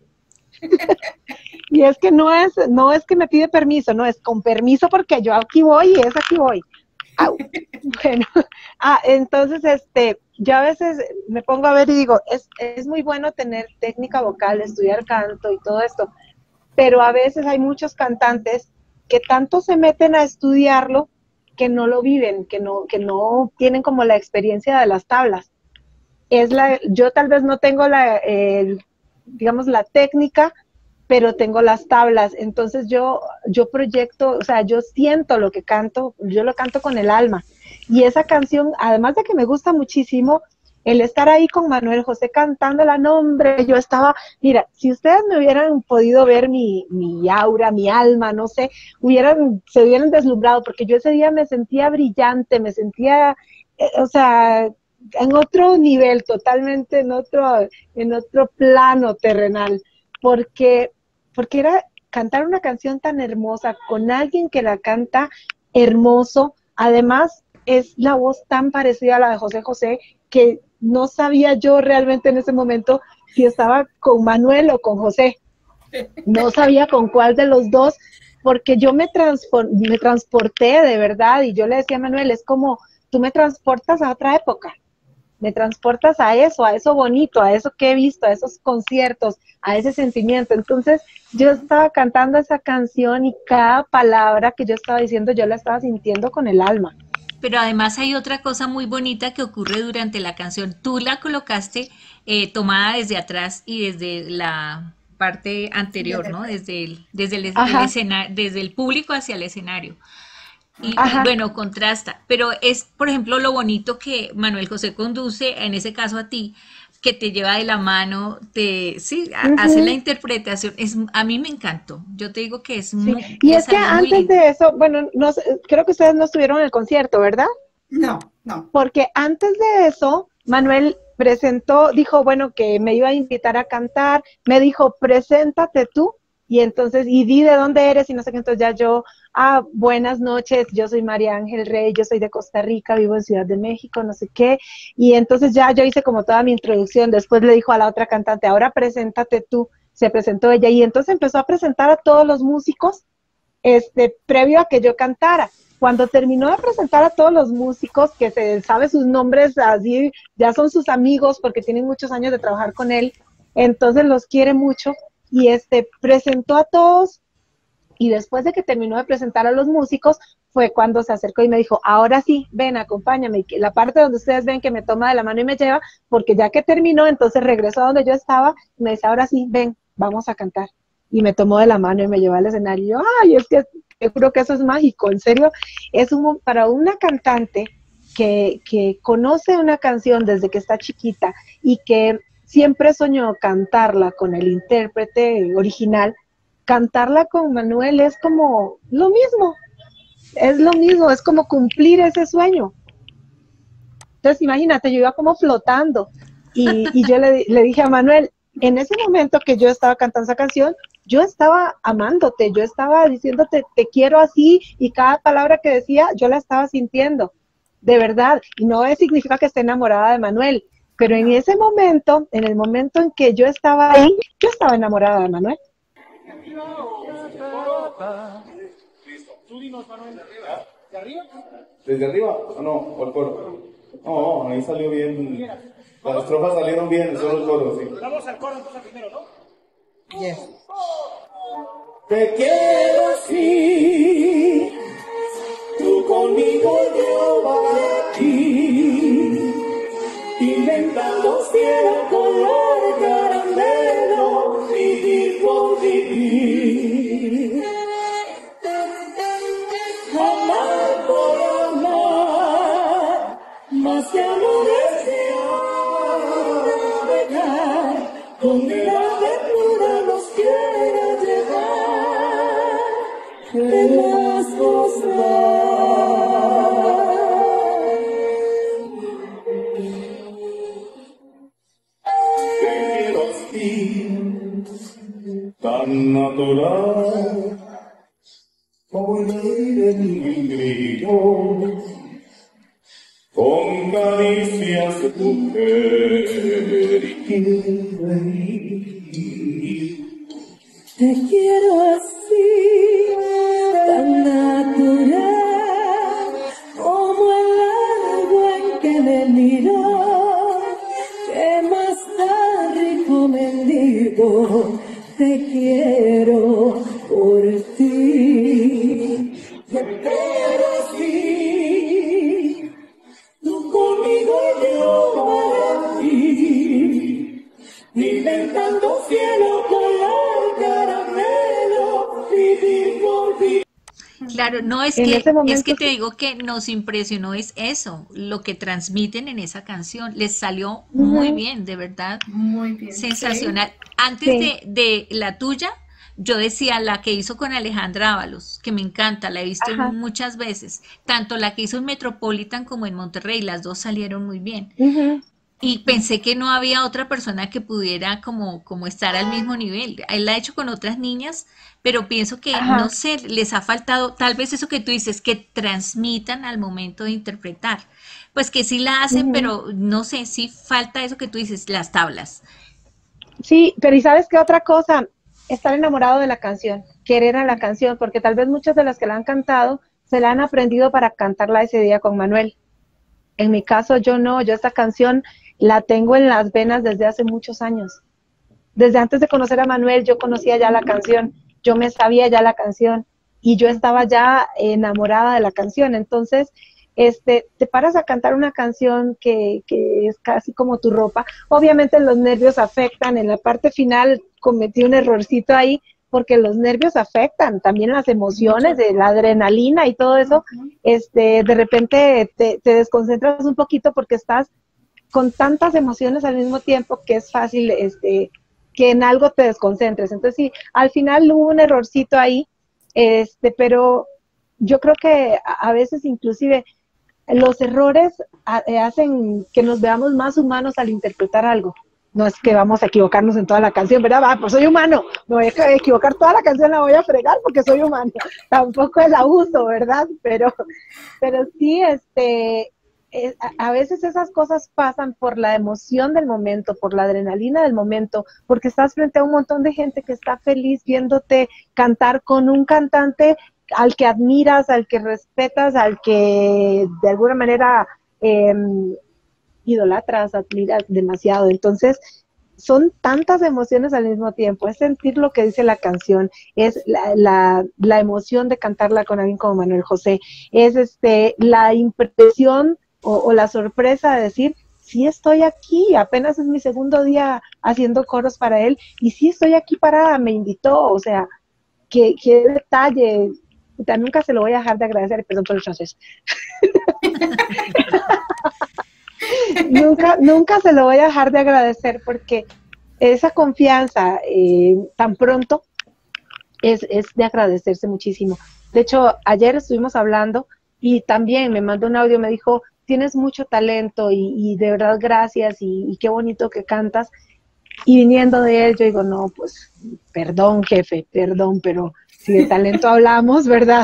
Y es que no es, no es que me pide permiso, no, es con permiso porque yo aquí voy y es aquí voy. Au. Bueno, ah, entonces, este, yo a veces me pongo a ver y digo, es, es muy bueno tener técnica vocal, estudiar canto y todo esto, pero a veces hay muchos cantantes que tanto se meten a estudiarlo que no lo viven, que no, que no tienen como la experiencia de las tablas. Es la, yo tal vez no tengo la, eh, digamos, la técnica, pero tengo las tablas, entonces yo, yo proyecto, o sea, yo siento lo que canto, yo lo canto con el alma. Y esa canción, además de que me gusta muchísimo, el estar ahí con Manuel José cantando la nombre, yo estaba, mira, si ustedes me hubieran podido ver mi, mi aura, mi alma, no sé, hubieran, se hubieran deslumbrado, porque yo ese día me sentía brillante, me sentía, eh, o sea, en otro nivel, totalmente en otro, en otro plano terrenal, porque, porque era cantar una canción tan hermosa con alguien que la canta hermoso, además es la voz tan parecida a la de José José que no sabía yo realmente en ese momento si estaba con Manuel o con José, no sabía con cuál de los dos, porque yo me, transpor me transporté de verdad, y yo le decía a Manuel, es como tú me transportas a otra época, me transportas a eso, a eso bonito, a eso que he visto, a esos conciertos, a ese sentimiento. Entonces yo estaba cantando esa canción y cada palabra que yo estaba diciendo yo la estaba sintiendo con el alma. Pero además hay otra cosa muy bonita que ocurre durante la canción. Tú la colocaste eh, tomada desde atrás y desde la parte anterior, ¿no? Desde el, desde el, el escena, desde el público hacia el escenario. Y, y, bueno, contrasta, pero es, por ejemplo, lo bonito que Manuel José conduce, en ese caso a ti, que te lleva de la mano, te, sí, a, uh-huh. hace la interpretación, es, a mí me encantó, yo te digo que es sí. muy... Y es que antes de eso, bueno, no, creo que ustedes no estuvieron en el concierto, ¿verdad? No, no. Porque antes de eso, Manuel presentó, dijo, bueno, que me iba a invitar a cantar, me dijo, preséntate tú, y entonces, y di de dónde eres, y no sé qué, entonces ya yo, ah, buenas noches, yo soy María Ángel Rey, yo soy de Costa Rica, vivo en Ciudad de México, no sé qué, y entonces ya yo hice como toda mi introducción, después le dijo a la otra cantante, ahora preséntate tú, se presentó ella, y entonces empezó a presentar a todos los músicos, este, previo a que yo cantara. Cuando terminó de presentar a todos los músicos, que se sabe sus nombres así, ya son sus amigos, porque tienen muchos años de trabajar con él, entonces los quiere mucho, y este, presentó a todos, y después de que terminó de presentar a los músicos, fue cuando se acercó y me dijo, ahora sí, ven, acompáñame, la parte donde ustedes ven que me toma de la mano y me lleva, porque ya que terminó, entonces regresó a donde yo estaba, y me dice, ahora sí, ven, vamos a cantar, y me tomó de la mano y me llevó al escenario, y yo, ay, es que yo creo que eso es mágico, en serio, es un, para una cantante que, que conoce una canción desde que está chiquita, y que siempre soñó cantarla con el intérprete original, cantarla con Manuel es como lo mismo, es lo mismo, es como cumplir ese sueño. Entonces imagínate, yo iba como flotando, y, y yo le, le dije a Manuel, en ese momento que yo estaba cantando esa canción, yo estaba amándote, yo estaba diciéndote, te quiero así, y cada palabra que decía, yo la estaba sintiendo, de verdad, y no significa que esté enamorada de Manuel, pero en ese momento, en el momento en que yo estaba ahí, yo estaba enamorada de Manuel. Tú dinos, Manuel. ¿De arriba? ¿Desde arriba? No, no, o el coro. No, ahí salió bien. Las estrofas salieron bien, solo el coro, sí. Vamos al coro entonces primero, ¿no? Yes. Te quiero así, tú conmigo y yo para ti, inventando cielo, color, caramelo, vivir por vivir. Amar por amar, más que amor deseo dejar, donde la aventura nos quiera llevar, queremos gozar. Te quiero así, tan natural, como el aire en mi brillo, con caricias de mujer y reír. Te quiero así, tan natural, como el agua en que me miró, que más da rico mendigo, te quiero por ti. Te quiero así, tú conmigo y yo para ti, inventando cielo, color, caramelo. Claro, no es En que, ese es que momento te sí. digo que nos impresionó es eso, lo que transmiten en esa canción. Les salió muy Ujú, bien, de verdad, Muy bien, sí. sensacional. Antes sí, de, de la tuya, yo decía la que hizo con Alejandra Ábalos, que me encanta, la he visto ajá, muchas veces. Tanto la que hizo en Metropolitan como en Monterrey, las dos salieron muy bien. ujú, Y pensé que no había otra persona que pudiera como, como estar al mismo nivel. Él la ha hecho con otras niñas, pero pienso que, no ajá, sé, les ha faltado tal vez eso que tú dices, que transmitan al momento de interpretar. Pues que sí la hacen, ujú. pero no sé, sí falta eso que tú dices, las tablas. Sí, pero ¿y sabes qué otra cosa? Estar enamorado de la canción, querer a la canción, porque tal vez muchas de las que la han cantado se la han aprendido para cantarla ese día con Manuel. En mi caso, yo no, yo esta canción la tengo en las venas desde hace muchos años. Desde antes de conocer a Manuel, yo conocía ya la canción, yo me sabía ya la canción y yo estaba ya enamorada de la canción. Entonces, este, te paras a cantar una canción que, que es casi como tu ropa. Obviamente los nervios afectan, en la parte final cometí un errorcito ahí porque los nervios afectan, también las emociones, Mucho. de la adrenalina y todo eso, Ujú. este, de repente te, te desconcentras un poquito porque estás con tantas emociones al mismo tiempo que es fácil este, que en algo te desconcentres. Entonces, sí, al final hubo un errorcito ahí, este, pero yo creo que a, a veces inclusive los errores a, eh, hacen que nos veamos más humanos al interpretar algo. No es que vamos a equivocarnos en toda la canción, ¿verdad? Va, pues soy humano, me voy a equivocar toda la canción, la voy a fregar porque soy humano. Tampoco es abuso, ¿verdad? Pero, pero sí, este, eh, a, a veces esas cosas pasan por la emoción del momento, por la adrenalina del momento, porque estás frente a un montón de gente que está feliz viéndote cantar con un cantante al que admiras, al que respetas, al que de alguna manera eh, idolatras, admiras demasiado. Entonces, son tantas emociones al mismo tiempo, es sentir lo que dice la canción, es la, la, la emoción de cantarla con alguien como Manuel José, es este, la impresión o, o la sorpresa de decir, sí estoy aquí, apenas es mi segundo día haciendo coros para él, y sí estoy aquí parada, me invitó, o sea, qué, qué detalle, puta, nunca se lo voy a dejar de agradecer, perdón por el francés, nunca, nunca se lo voy a dejar de agradecer porque esa confianza eh, tan pronto es, es de agradecerse muchísimo. De hecho, ayer estuvimos hablando y también me mandó un audio, me dijo, tienes mucho talento y, y de verdad gracias y, y qué bonito que cantas. Y viniendo de él, yo digo, no, pues perdón, jefe, perdón, pero si de talento hablamos, ¿verdad?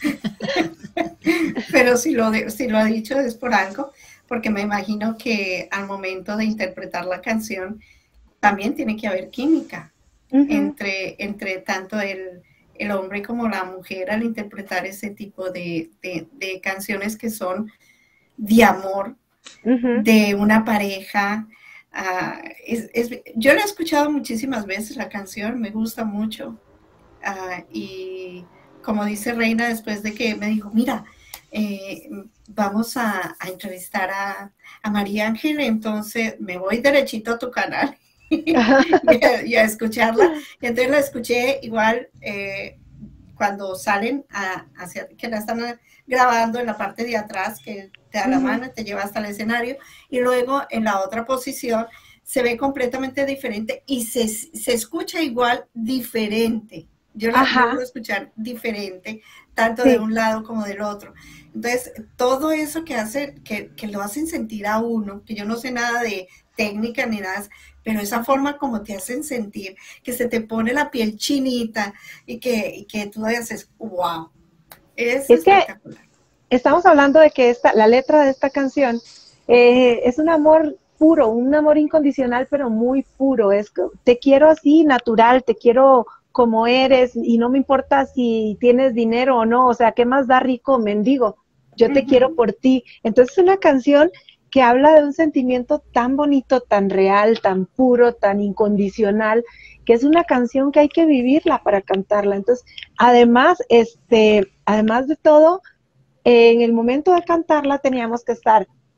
Pero si lo, de, si lo ha dicho es por algo, porque me imagino que al momento de interpretar la canción también tiene que haber química Uh -huh. entre, entre tanto el, el hombre como la mujer al interpretar ese tipo de, de, de canciones que son de amor, Uh -huh. de una pareja. Uh, es, es, yo la he escuchado muchísimas veces la canción, me gusta mucho. Uh, y como dice Reina, después de que me dijo, mira, eh, vamos a, a entrevistar a, a María Ángel, entonces me voy derechito a tu canal y, a, y a escucharla. Y entonces la escuché igual eh, cuando salen a, hacia, que la están grabando en la parte de atrás, que te da la mano, te lleva hasta el escenario, y luego en la otra posición se ve completamente diferente y se, se escucha igual diferente. Yo la logro escuchar diferente, tanto sí. de un lado como del otro. Entonces, todo eso que hace, que, que lo hacen sentir a uno, que yo no sé nada de técnica ni nada, pero esa forma como te hacen sentir, que se te pone la piel chinita y que, y que tú haces, wow, es, es espectacular. Que estamos hablando de que esta, la letra de esta canción eh, es un amor puro, un amor incondicional, pero muy puro. Es te quiero así, natural, te quiero como eres y no me importa si tienes dinero o no, o sea, ¿qué más da rico mendigo? Yo te uh-huh. quiero por ti. Entonces es una canción que habla de un sentimiento tan bonito, tan real, tan puro, tan incondicional, que es una canción que hay que vivirla para cantarla. Entonces, además, este, además de todo, en el momento de cantarla teníamos que estar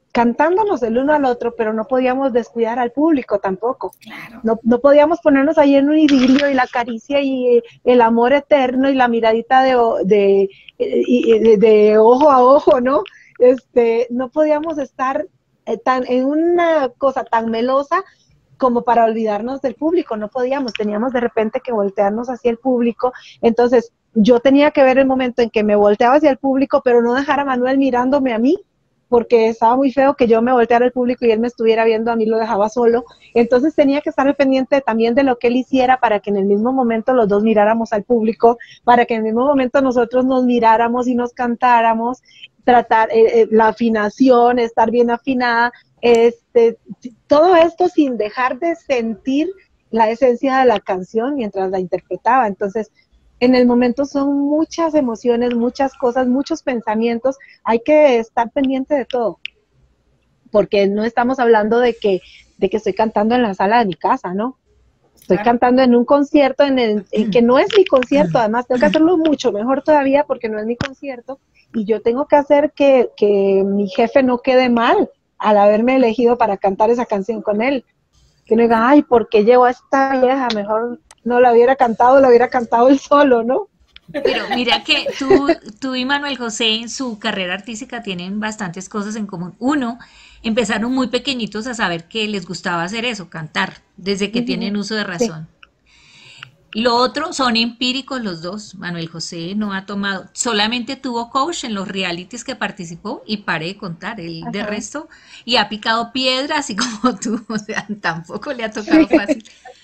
cantándonos el uno al otro, pero no podíamos descuidar al público tampoco. Claro. No, no podíamos ponernos ahí en un idilio y la caricia y el amor eterno y la miradita de, de, de, de ojo a ojo, ¿no? Este, no podíamos estar tan, en una cosa tan melosa como para olvidarnos del público, no podíamos, teníamos de repente que voltearnos hacia el público. Entonces yo tenía que ver el momento en que me volteaba hacia el público, pero no dejar a Manuel mirándome a mí, porque estaba muy feo que yo me volteara al público y él me estuviera viendo, a mí lo dejaba solo. Entonces tenía que estar al pendiente también de lo que él hiciera para que en el mismo momento los dos miráramos al público, para que en el mismo momento nosotros nos miráramos y nos cantáramos, tratar eh, eh, la afinación, estar bien afinada, este, todo esto sin dejar de sentir la esencia de la canción mientras la interpretaba. Entonces, en el momento son muchas emociones, muchas cosas, muchos pensamientos, hay que estar pendiente de todo, porque no estamos hablando de que, de que estoy cantando en la sala de mi casa, ¿no? Estoy claro. cantando en un concierto en el en que no es mi concierto, además tengo que hacerlo mucho mejor todavía porque no es mi concierto, y yo tengo que hacer que, que mi jefe no quede mal al haberme elegido para cantar esa canción con él. Que no diga, ay, ¿por qué llevo a esta vieja? Mejor no la hubiera cantado, la hubiera cantado él solo, ¿no? Pero mira que tú, tú y Manuel José en su carrera artística tienen bastantes cosas en común. Uno, empezaron muy pequeñitos a saber que les gustaba hacer eso, cantar, desde que uh-huh. tienen uso de razón. Sí. Lo otro, son empíricos los dos. Manuel José no ha tomado, solamente tuvo coach en los realities que participó y paré de contar, él Ajá. de resto, y ha picado piedra así como tú, o sea, tampoco le ha tocado sí. fácil.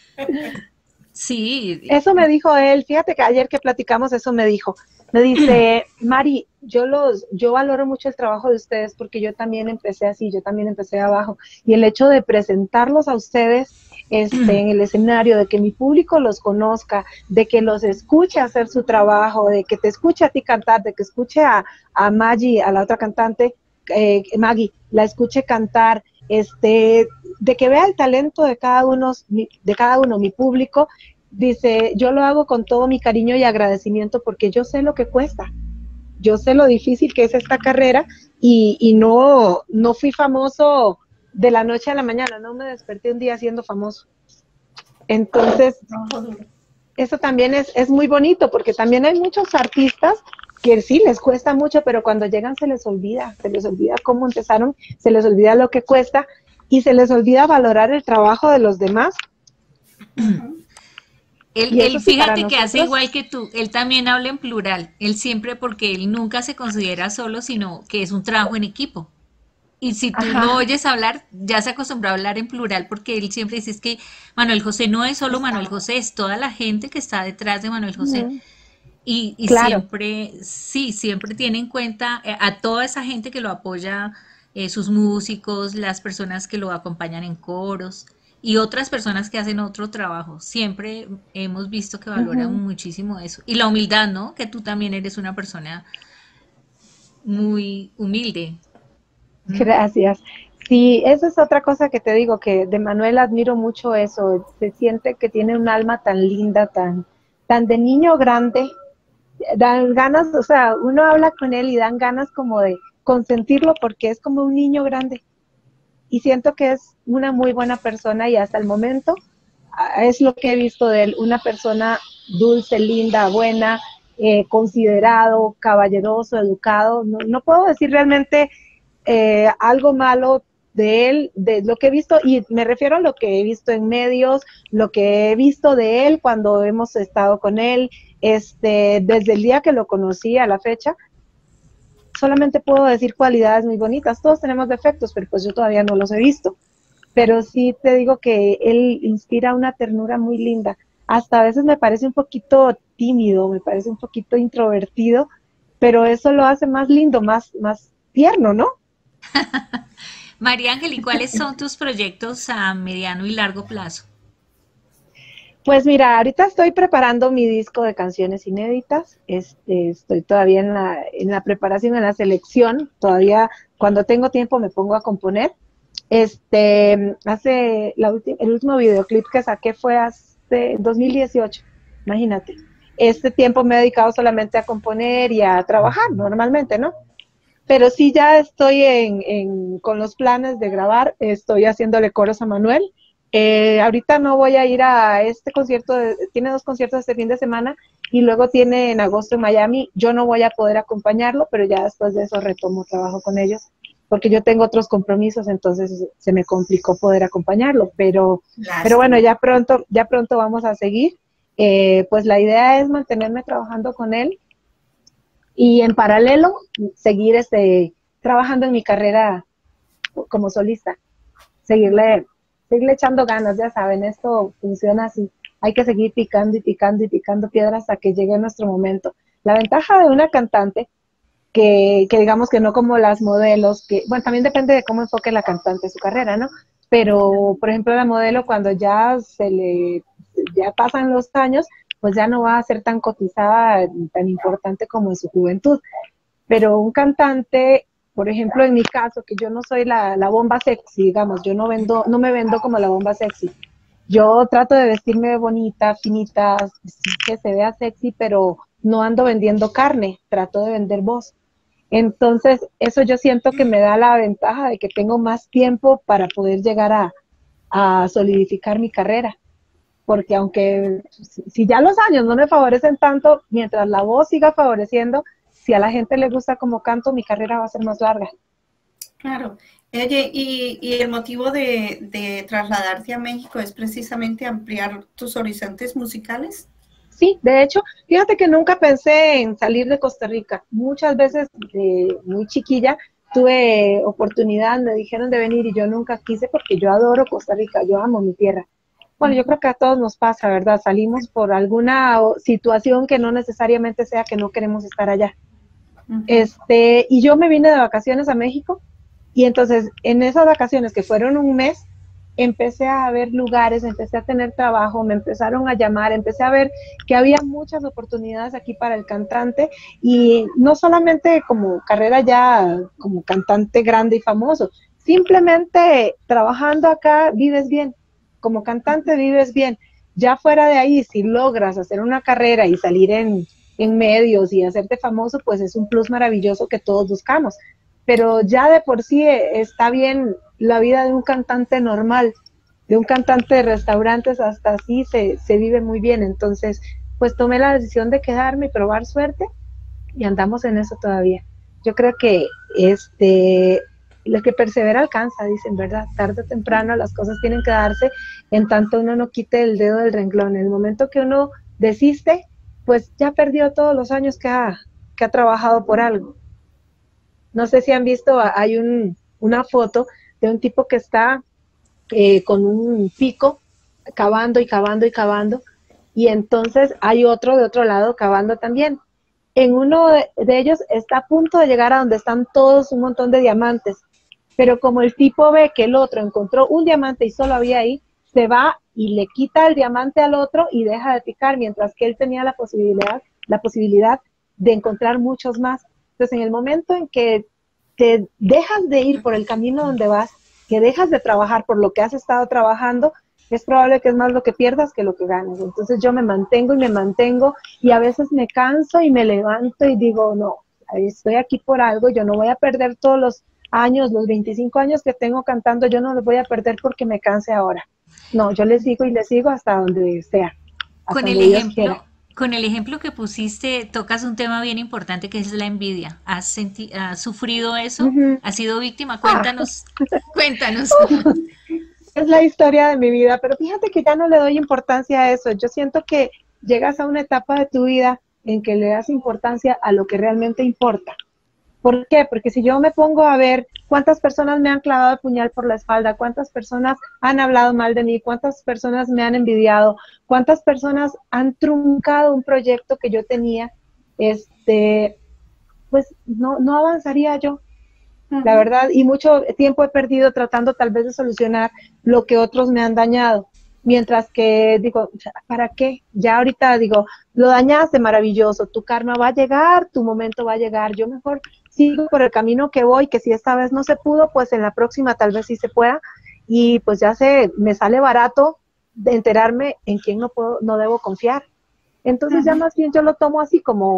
Sí. Eso me dijo él, fíjate que ayer que platicamos eso me dijo, me dice, Mari, yo los, yo valoro mucho el trabajo de ustedes porque yo también empecé así, yo también empecé abajo, y el hecho de presentarlos a ustedes este, en el escenario, de que mi público los conozca, de que los escuche hacer su trabajo, de que te escuche a ti cantar, de que escuche a, a Maggie, a la otra cantante, eh, Maggie, la escuche cantar, este, de que vea el talento de cada uno, de cada uno, mi público, dice, yo lo hago con todo mi cariño y agradecimiento porque yo sé lo que cuesta, yo sé lo difícil que es esta carrera y, y no, no fui famoso de la noche a la mañana, no me desperté un día siendo famoso. Entonces, eso también es, es muy bonito porque también hay muchos artistas que sí les cuesta mucho, pero cuando llegan se les olvida, se les olvida cómo empezaron, se les olvida lo que cuesta y se les olvida valorar el trabajo de los demás. Él, él sí, fíjate que nosotros hace igual que tú, él también habla en plural, él siempre, porque él nunca se considera solo, sino que es un trabajo en equipo. Y si tú Ajá. lo oyes hablar, ya se acostumbró a hablar en plural, porque él siempre dice es que Manuel José no es solo Manuel José, es toda la gente que está detrás de Manuel José. Uh-huh. Y, y claro. siempre, sí, siempre tiene en cuenta a toda esa gente que lo apoya, eh, sus músicos, las personas que lo acompañan en coros y otras personas que hacen otro trabajo. Siempre hemos visto que valoran uh-huh. muchísimo eso. Y la humildad, ¿no? Que tú también eres una persona muy humilde. Gracias. Sí, esa es otra cosa que te digo, que de Manuel admiro mucho eso. Se siente que tiene un alma tan linda, tan, tan de niño grande. Dan ganas, o sea, uno habla con él y dan ganas como de consentirlo porque es como un niño grande. Y siento que es una muy buena persona y hasta el momento es lo que he visto de él, una persona dulce, linda, buena, eh, considerado, caballeroso, educado. No, no puedo decir realmente eh, algo malo de él, de lo que he visto, y me refiero a lo que he visto en medios, lo que he visto de él cuando hemos estado con él, este, desde el día que lo conocí a la fecha. Solamente puedo decir cualidades muy bonitas. Todos tenemos defectos, pero pues yo todavía no los he visto. Pero sí te digo que él inspira una ternura muy linda. Hasta a veces me parece un poquito tímido, me parece un poquito introvertido, pero eso lo hace más lindo, más, más tierno, ¿no? María Ángel, ¿y cuáles son tus proyectos a mediano y largo plazo? Pues mira, ahorita estoy preparando mi disco de canciones inéditas, este, estoy todavía en la, en la preparación, en la selección, todavía cuando tengo tiempo me pongo a componer. Este, hace, la ulti- el último videoclip que saqué fue hace dos mil dieciocho, imagínate. Este tiempo me he dedicado solamente a componer y a trabajar normalmente, ¿no? pero sí ya estoy en, en, con los planes de grabar, estoy haciéndole coros a Manuel. Eh, ahorita no voy a ir a este concierto, de, tiene dos conciertos este fin de semana y luego tiene en agosto en Miami. Yo no voy a poder acompañarlo, pero ya después de eso retomo trabajo con ellos, porque yo tengo otros compromisos, entonces se me complicó poder acompañarlo, pero, pero bueno, ya pronto, ya pronto vamos a seguir. Eh, pues la idea es mantenerme trabajando con él y en paralelo seguir este, trabajando en mi carrera como solista, seguirle, seguirle echando ganas, ya saben, esto funciona así, hay que seguir picando y picando y picando piedras hasta que llegue nuestro momento. La ventaja de una cantante, que, que digamos que no como las modelos, que bueno, también depende de cómo enfoque la cantante su carrera, ¿no? Pero, por ejemplo, la modelo cuando ya se le, ya pasan los años, pues ya no va a ser tan cotizada, tan importante como en su juventud. Pero un cantante, por ejemplo, en mi caso, que yo no soy la, la bomba sexy, digamos, yo no vendo, no me vendo como la bomba sexy. Yo trato de vestirme bonita, finita, que se vea sexy, pero no ando vendiendo carne, trato de vender voz. Entonces, eso yo siento que me da la ventaja de que tengo más tiempo para poder llegar a, a solidificar mi carrera. Porque aunque si, si ya los años no me favorecen tanto, mientras la voz siga favoreciendo, si a la gente le gusta como canto, mi carrera va a ser más larga. Claro. Oye, y, y el motivo de, de trasladarte a México es precisamente ampliar tus horizontes musicales. Sí, de hecho, fíjate que nunca pensé en salir de Costa Rica. Muchas veces, de muy chiquilla, tuve oportunidad, me dijeron de venir y yo nunca quise porque yo adoro Costa Rica, yo amo mi tierra. Bueno, yo creo que a todos nos pasa, ¿verdad? Salimos por alguna situación que no necesariamente sea que no queremos estar allá. Uh-huh. Este, y yo me vine de vacaciones a México y entonces en esas vacaciones que fueron un mes, empecé a ver lugares, empecé a tener trabajo, me empezaron a llamar, empecé a ver que había muchas oportunidades aquí para el cantante y no solamente como carrera ya como cantante grande y famoso, simplemente trabajando acá vives bien, como cantante vives bien, ya fuera de ahí si logras hacer una carrera y salir en, en medios y hacerte famoso, pues es un plus maravilloso que todos buscamos. Pero ya de por sí está bien la vida de un cantante normal, de un cantante de restaurantes, hasta así se, se vive muy bien. Entonces, pues tomé la decisión de quedarme y probar suerte y andamos en eso todavía. Yo creo que este, lo que persevera alcanza, dicen, ¿verdad? Tarde o temprano las cosas tienen que darse en tanto uno no quite el dedo del renglón. En el momento que uno desiste, pues ya perdió todos los años que ha, que ha trabajado por algo. No sé si han visto, hay un, una foto de un tipo que está eh, con un pico cavando y cavando y cavando, y entonces hay otro de otro lado cavando también. En uno de, de ellos está a punto de llegar a donde están todos un montón de diamantes, pero como el tipo ve que el otro encontró un diamante y solo había ahí, se va y le quita el diamante al otro y deja de picar, mientras que él tenía la posibilidad, la posibilidad de encontrar muchos más. Entonces, en el momento en que te dejas de ir por el camino donde vas, que dejas de trabajar por lo que has estado trabajando, es probable que es más lo que pierdas que lo que ganes. Entonces yo me mantengo y me mantengo y a veces me canso y me levanto y digo, no, estoy aquí por algo, yo no voy a perder todos los años, los veinticinco años que tengo cantando, yo no los voy a perder porque me canse ahora. No, yo le sigo y le sigo hasta donde sea. Hasta Con el donde Dios ejemplo, quiera. Con el ejemplo que pusiste, tocas un tema bien importante que es la envidia. ¿Has, senti has sufrido eso? Uh-huh. ¿Has sido víctima? Cuéntanos, ah. cuéntanos. Es la historia de mi vida, pero fíjate que ya no le doy importancia a eso. Yo siento que llegas a una etapa de tu vida en que le das importancia a lo que realmente importa. ¿Por qué? Porque si yo me pongo a ver cuántas personas me han clavado el puñal por la espalda, cuántas personas han hablado mal de mí, cuántas personas me han envidiado, cuántas personas han truncado un proyecto que yo tenía, este, pues no, no avanzaría yo, uh-huh. La verdad, y mucho tiempo he perdido tratando tal vez de solucionar lo que otros me han dañado. Mientras que digo, ¿para qué? Ya ahorita digo, lo dañaste, maravilloso, tu karma va a llegar, tu momento va a llegar, yo mejor sigo por el camino que voy, que si esta vez no se pudo, pues en la próxima tal vez sí se pueda, y pues ya sé, me sale barato de enterarme en quién no puedo, no debo confiar. Entonces uh-huh. ya más bien yo lo tomo así como,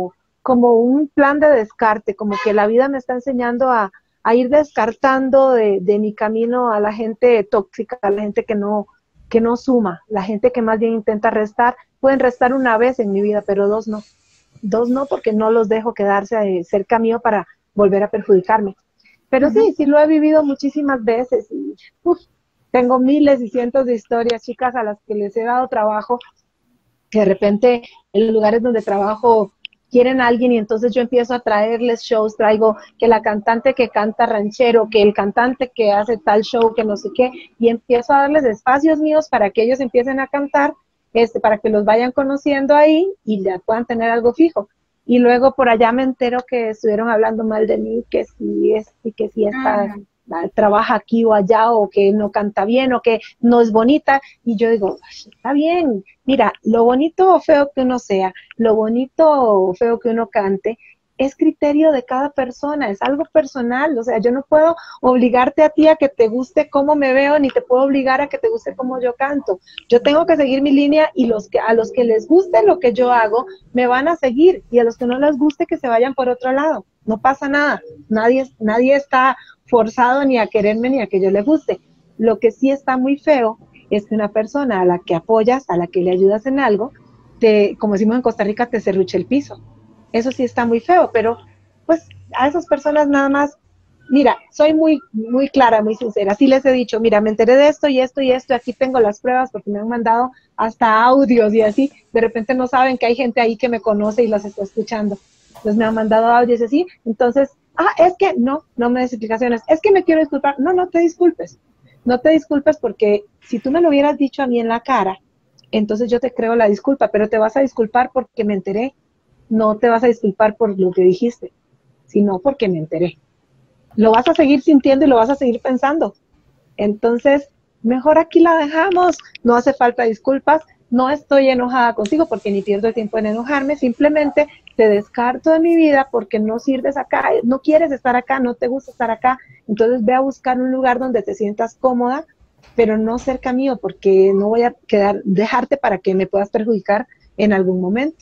como un plan de descarte, como que la vida me está enseñando a, a ir descartando de, de mi camino a la gente tóxica, a la gente que no, que no suma, la gente que más bien intenta restar. Pueden restar una vez en mi vida, pero dos no. Dos no, porque no los dejo quedarse cerca mío para volver a perjudicarme. Pero sí, sí lo he vivido muchísimas veces y uf, tengo miles y cientos de historias, chicas a las que les he dado trabajo, que de repente en los lugares donde trabajo quieren a alguien y entonces yo empiezo a traerles shows, traigo que la cantante que canta ranchero, que el cantante que hace tal show, que no sé qué, y empiezo a darles espacios míos para que ellos empiecen a cantar, este, para que los vayan conociendo ahí y ya puedan tener algo fijo. Y luego por allá me entero que estuvieron hablando mal de mí, que si es, y que si esta uh-huh. trabaja aquí o allá, o que no canta bien, o que no es bonita, y yo digo, está bien, mira, lo bonito o feo que uno sea, lo bonito o feo que uno cante, es criterio de cada persona, es algo personal, o sea, yo no puedo obligarte a ti a que te guste cómo me veo, ni te puedo obligar a que te guste cómo yo canto. Yo tengo que seguir mi línea y los que, a los que les guste lo que yo hago, me van a seguir, y a los que no les guste que se vayan por otro lado. No pasa nada, nadie, nadie está forzado ni a quererme ni a que yo le guste. Lo que sí está muy feo es que una persona a la que apoyas, a la que le ayudas en algo, te, como decimos en Costa Rica, te serruche el piso. Eso sí está muy feo, pero pues a esas personas nada más, mira, soy muy, muy clara, muy sincera, sí les he dicho, mira, me enteré de esto y esto y esto, aquí tengo las pruebas porque me han mandado hasta audios y así, de repente no saben que hay gente ahí que me conoce y las está escuchando, entonces me han mandado audios y así, entonces, ah, es que, no, no me des explicaciones, es que me quiero disculpar, no, no te disculpes, no te disculpes porque si tú me lo hubieras dicho a mí en la cara, entonces yo te creo la disculpa, pero te vas a disculpar porque me enteré. No te vas a disculpar por lo que dijiste, sino porque me enteré. Lo vas a seguir sintiendo y lo vas a seguir pensando. Entonces, mejor aquí la dejamos, no hace falta disculpas, no estoy enojada contigo porque ni pierdo el tiempo en enojarme, simplemente te descarto de mi vida porque no sirves acá, no quieres estar acá, no te gusta estar acá, entonces ve a buscar un lugar donde te sientas cómoda, pero no cerca mío porque no voy a quedar, dejarte para que me puedas perjudicar en algún momento.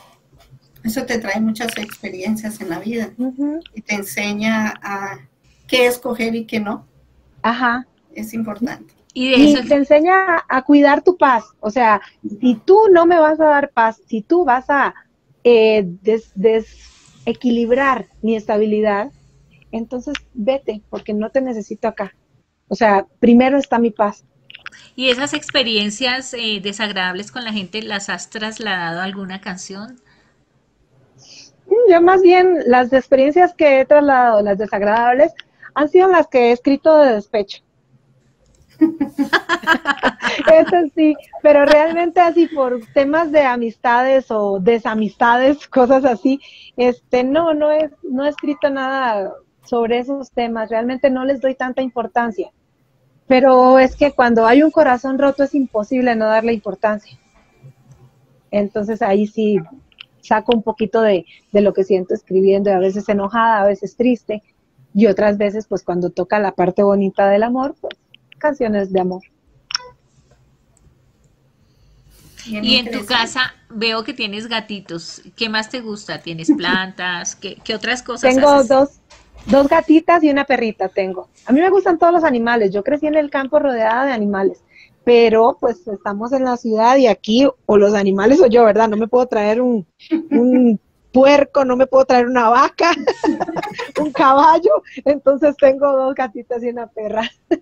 Eso te trae muchas experiencias en la vida uh-huh. y te enseña a qué escoger y qué no. Ajá. Es importante. Y, de eso... y te enseña a cuidar tu paz. O sea, si tú no me vas a dar paz, si tú vas a eh, des, desequilibrar mi estabilidad, entonces vete, porque no te necesito acá. O sea, primero está mi paz. ¿Y esas experiencias eh, desagradables con la gente las has trasladado a alguna canción? Yo más bien las experiencias que he trasladado, las desagradables, han sido las que he escrito de despecho. Eso sí, pero realmente así por temas de amistades o desamistades, cosas así, este, no, no he, no he escrito nada sobre esos temas, realmente no les doy tanta importancia. Pero es que cuando hay un corazón roto es imposible no darle importancia. Entonces ahí sí saco un poquito de, de lo que siento escribiendo, y a veces enojada, a veces triste, y otras veces, pues cuando toca la parte bonita del amor, pues canciones de amor. Bien, y en tu casa veo que tienes gatitos. ¿Qué más te gusta? ¿Tienes plantas? ¿Qué, qué otras cosas Tengo haces? dos, dos gatitas y una perrita tengo. A mí me gustan todos los animales. Yo crecí en el campo rodeada de animales. Pero pues estamos en la ciudad y aquí o los animales o yo, ¿verdad? No me puedo traer un, un puerco, no me puedo traer una vaca, un caballo, entonces tengo dos gatitas y una perra.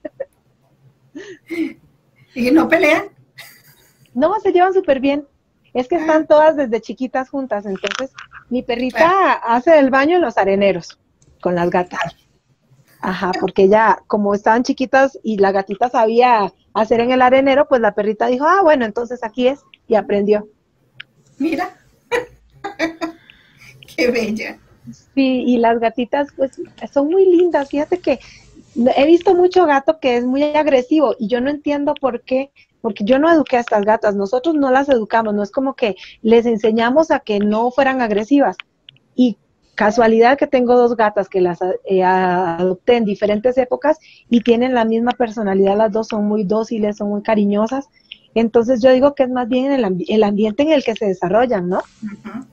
¿Y no pelean? No, se llevan súper bien. Es que están todas desde chiquitas juntas, entonces mi perrita claro. hace el baño en los areneros con las gatas. Ajá, porque ya como estaban chiquitas y la gatita sabía hacer en el arenero, pues la perrita dijo, ah, bueno, entonces aquí es, y aprendió. Mira, qué bella. Sí, y las gatitas, pues, son muy lindas. Fíjate que he visto mucho gato que es muy agresivo, y yo no entiendo por qué, porque yo no eduqué a estas gatas, nosotros no las educamos, no es como que les enseñamos a que no fueran agresivas, y casualidad que tengo dos gatas que las eh, adopté en diferentes épocas y tienen la misma personalidad, las dos son muy dóciles, son muy cariñosas, entonces yo digo que es más bien el, ambi el ambiente en el que se desarrollan, ¿no? Uh-huh.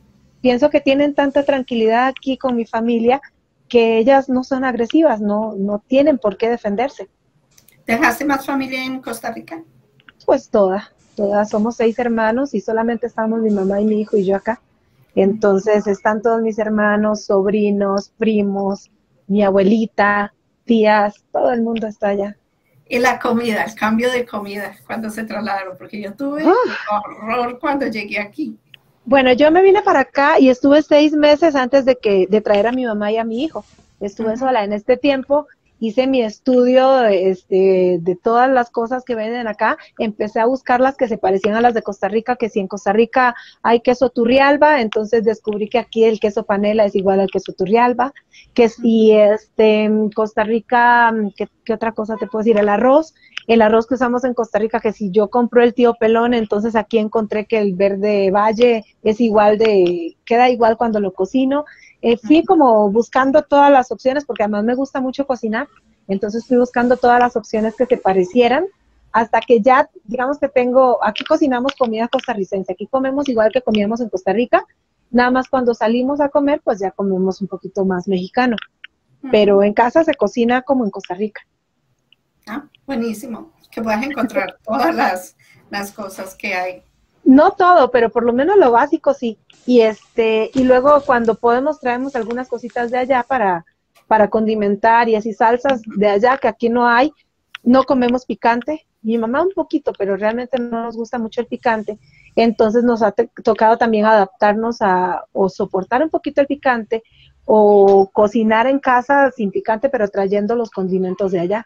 pienso que tienen tanta tranquilidad aquí con mi familia que ellas no son agresivas, no, no tienen por qué defenderse. ¿Dejaste más familia en Costa Rica? Pues toda, todas, somos seis hermanos y solamente estamos mi mamá y mi hijo y yo acá. Entonces están todos mis hermanos, sobrinos, primos, mi abuelita, tías, todo el mundo está allá. Y la comida, el cambio de comida, cuando se trasladaron, porque yo tuve uh. horror cuando llegué aquí. Bueno, yo me vine para acá y estuve seis meses antes de que de traer a mi mamá y a mi hijo. Estuve uh-huh. sola. En este tiempo hice mi estudio este, de todas las cosas que venden acá. Empecé a buscar las que se parecían a las de Costa Rica, que si en Costa Rica hay queso Turrialba, entonces descubrí que aquí el queso panela es igual al queso Turrialba, que si este, en Costa Rica, ¿qué, ¿qué otra cosa te puedo decir? El arroz. El arroz que usamos en Costa Rica, que si yo compro el tío pelón, entonces aquí encontré que el verde valle es igual de, queda igual cuando lo cocino. Eh, fui como buscando todas las opciones, porque además me gusta mucho cocinar, entonces fui buscando todas las opciones que se parecieran, hasta que ya, digamos que tengo, aquí cocinamos comida costarricense, aquí comemos igual que comíamos en Costa Rica, nada más cuando salimos a comer, pues ya comemos un poquito más mexicano, pero en casa se cocina como en Costa Rica. Ah, buenísimo, que puedas encontrar todas las, las cosas que hay. No todo, pero por lo menos lo básico sí. Y este, y luego cuando podemos traemos algunas cositas de allá para, para condimentar y así salsas de allá que aquí no hay. No comemos picante. Mi mamá un poquito, pero realmente no nos gusta mucho el picante. Entonces nos ha tocado también adaptarnos a o soportar un poquito el picante o cocinar en casa sin picante, pero trayendo los condimentos de allá.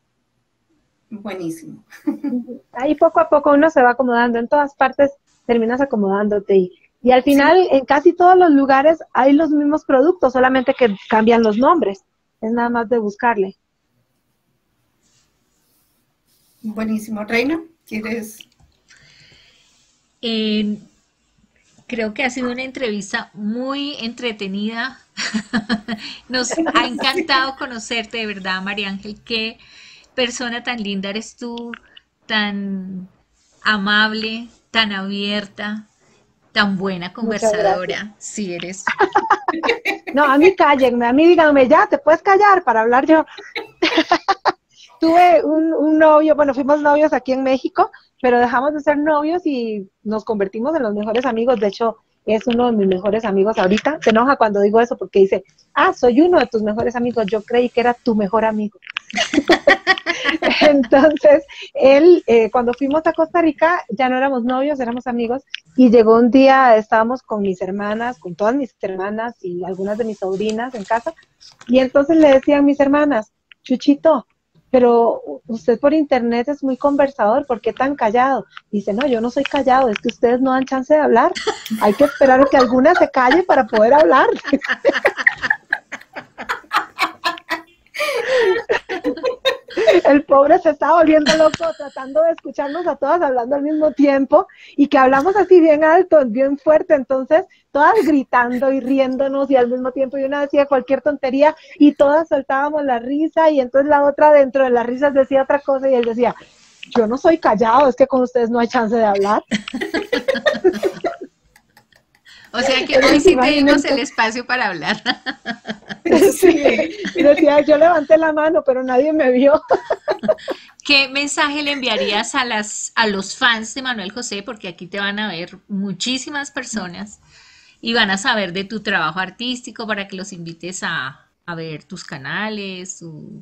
Buenísimo. Ahí poco a poco uno se va acomodando, en todas partes terminas acomodándote y, y al final sí. En casi todos los lugares hay los mismos productos, solamente que cambian los nombres, es nada más de buscarle. Buenísimo. Reina, ¿quieres? Eh, creo que ha sido una entrevista muy entretenida. Nos ha encantado conocerte, de verdad, María Ángel. Qué persona tan linda eres tú, tan amable, tan abierta, tan buena conversadora. Sí eres. No, a mí cállenme, a mí díganme, ya, te puedes callar para hablar yo. Tuve un, un novio, bueno, fuimos novios aquí en México, pero dejamos de ser novios y nos convertimos en los mejores amigos. De hecho, es uno de mis mejores amigos ahorita. Se enoja cuando digo eso porque dice, ah, soy uno de tus mejores amigos. Yo creí que era tu mejor amigo. Entonces, él, eh, cuando fuimos a Costa Rica, ya no éramos novios, éramos amigos, y llegó un día, estábamos con mis hermanas, con todas mis hermanas y algunas de mis sobrinas en casa, y entonces le decían mis hermanas, Chuchito, pero usted por internet es muy conversador, ¿por qué tan callado? Dice, no, yo no soy callado, es que ustedes no dan chance de hablar, hay que esperar a que alguna se calle para poder hablar. El pobre se está volviendo loco tratando de escucharnos a todas hablando al mismo tiempo y que hablamos así bien alto, bien fuerte, entonces todas gritando y riéndonos y al mismo tiempo y una decía cualquier tontería y todas soltábamos la risa y entonces la otra dentro de las risas decía otra cosa y él decía, yo no soy callado, es que con ustedes no hay chance de hablar. O sea que hoy sí tenemos el espacio para hablar. Sí, y decía, yo levanté la mano, pero nadie me vio. ¿Qué mensaje le enviarías a las a los fans de Manuel José? Porque aquí te van a ver muchísimas personas y van a saber de tu trabajo artístico para que los invites a, a ver tus canales. Tu...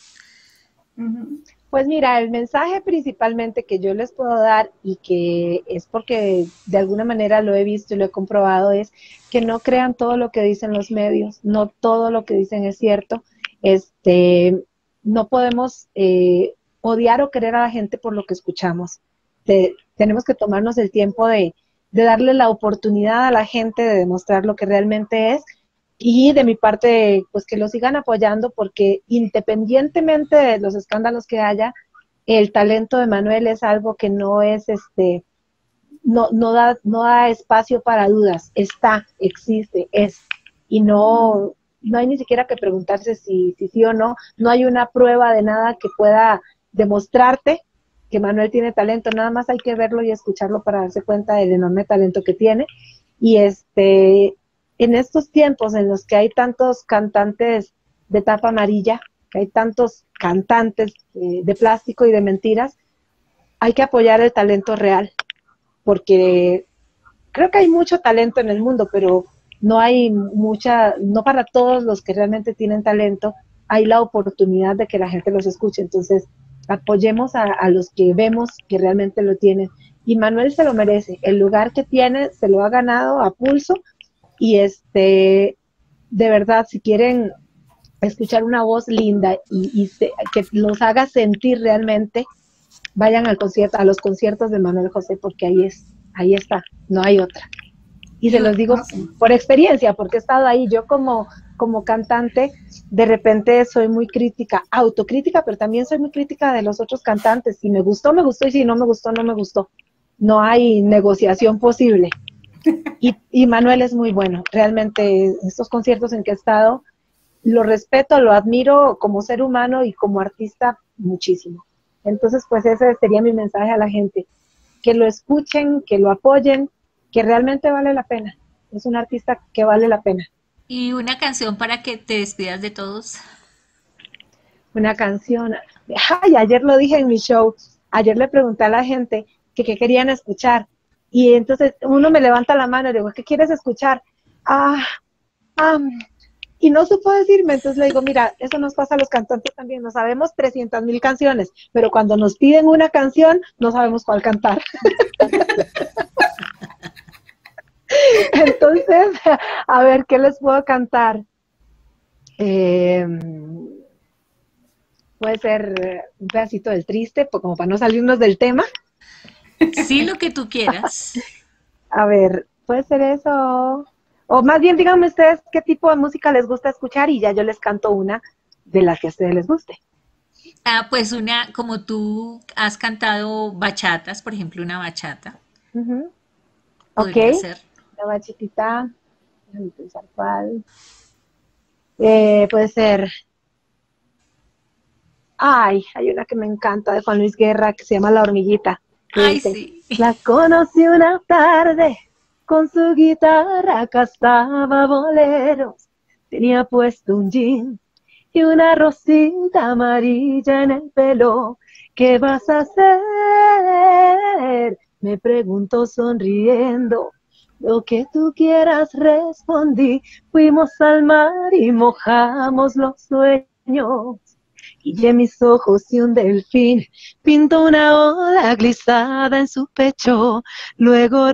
Pues mira, el mensaje principalmente que yo les puedo dar y que es porque de alguna manera lo he visto y lo he comprobado es que no crean todo lo que dicen los medios, no todo lo que dicen es cierto. Este, no podemos eh, odiar o querer a la gente por lo que escuchamos. Te, tenemos que tomarnos el tiempo de, de darle la oportunidad a la gente de demostrar lo que realmente es. Y de mi parte, pues que lo sigan apoyando porque independientemente de los escándalos que haya, el talento de Manuel es algo que no es, este, no, no da, no da espacio para dudas. Está, existe, es. Y no, no hay ni siquiera que preguntarse si, si sí o no. No hay una prueba de nada que pueda demostrarte que Manuel tiene talento. Nada más hay que verlo y escucharlo para darse cuenta del enorme talento que tiene. Y este, en estos tiempos en los que hay tantos cantantes de tapa amarilla, que hay tantos cantantes eh, de plástico y de mentiras, hay que apoyar el talento real, porque creo que hay mucho talento en el mundo, pero no hay mucha, no para todos los que realmente tienen talento, hay la oportunidad de que la gente los escuche. Entonces, apoyemos a, a los que vemos que realmente lo tienen. Y Manuel se lo merece, el lugar que tiene se lo ha ganado a pulso, y este, de verdad, si quieren escuchar una voz linda y, y se, que los haga sentir realmente, vayan al concierto, a los conciertos de Manuel José, porque ahí es, ahí está, no hay otra. Y se los digo por experiencia, porque he estado ahí. Yo como, como cantante, de repente soy muy crítica, autocrítica, pero también soy muy crítica de los otros cantantes. Si me gustó, me gustó, y si no me gustó, no me gustó. No hay negociación posible. Y, y Manuel es muy bueno. Realmente, estos conciertos en que he estado, lo respeto, lo admiro como ser humano y como artista muchísimo. Entonces, pues ese sería mi mensaje a la gente. Que lo escuchen, que lo apoyen, que realmente vale la pena. Es un artista que vale la pena. ¿Y una canción para que te despidas de todos? Una canción. Ay, ayer lo dije en mi show. Ayer le pregunté a la gente que qué querían escuchar. Y entonces uno me levanta la mano y le digo, ¿qué quieres escuchar? Ah, ah, y no supo decirme. Entonces le digo, mira, eso nos pasa a los cantantes también. No sabemos trescientas mil canciones, pero cuando nos piden una canción, no sabemos cuál cantar. Entonces, a ver, ¿qué les puedo cantar? Eh, puede ser un pedacito del triste, pues como para no salirnos del tema. Sí, lo que tú quieras. A ver, puede ser eso. O más bien, díganme ustedes qué tipo de música les gusta escuchar y ya yo les canto una de las que a ustedes les guste. Ah, pues una, como tú has cantado bachatas, por ejemplo, una bachata. Uh-huh. Podría Ok, ser. la bachatita. Déjame pensar cuál. Eh, puede ser. Ay, hay una que me encanta de Juan Luis Guerra que se llama La Hormiguita. Que Ay, dice, sí. la conocí una tarde, con su guitarra cantaba boleros, tenía puesto un jean y una rosita amarilla en el pelo. ¿Qué vas a hacer? Me preguntó sonriendo. Lo que tú quieras, respondí. Fuimos al mar y mojamos los sueños. Y en mis ojos y un delfín pintó una ola grisada en su pecho. Luego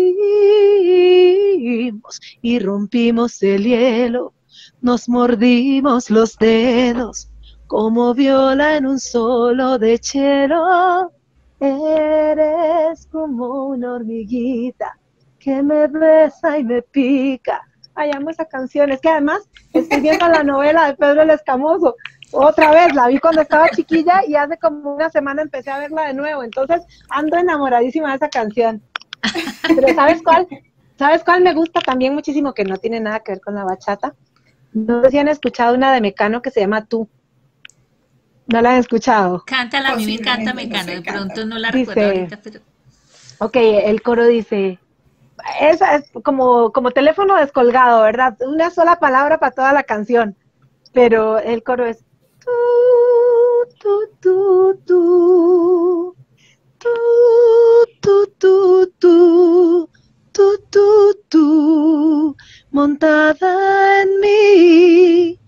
reímos y rompimos el hielo. Nos mordimos los dedos como viola en un solo de chelo. Eres como una hormiguita que me besa y me pica. Ay, amo esa canción. Es que además estoy viendo la novela de Pedro el Escamoso. Otra vez, la vi cuando estaba chiquilla y hace como una semana empecé a verla de nuevo. Entonces ando enamoradísima de esa canción. Pero ¿sabes cuál? ¿Sabes cuál me gusta también muchísimo? Que no tiene nada que ver con la bachata. No sé si han escuchado una de Mecano que se llama Tú. ¿No la han escuchado? Cántala, a mí me encanta Mecano. De pronto no la recuerdo Dice, ahorita, pero... ok, el coro dice, esa es como, como teléfono descolgado, ¿verdad? Una sola palabra para toda la canción. Pero el coro es tú, tú, tú, tú, tú, tú, tú, tú, tú, tú, tú, montada en mí,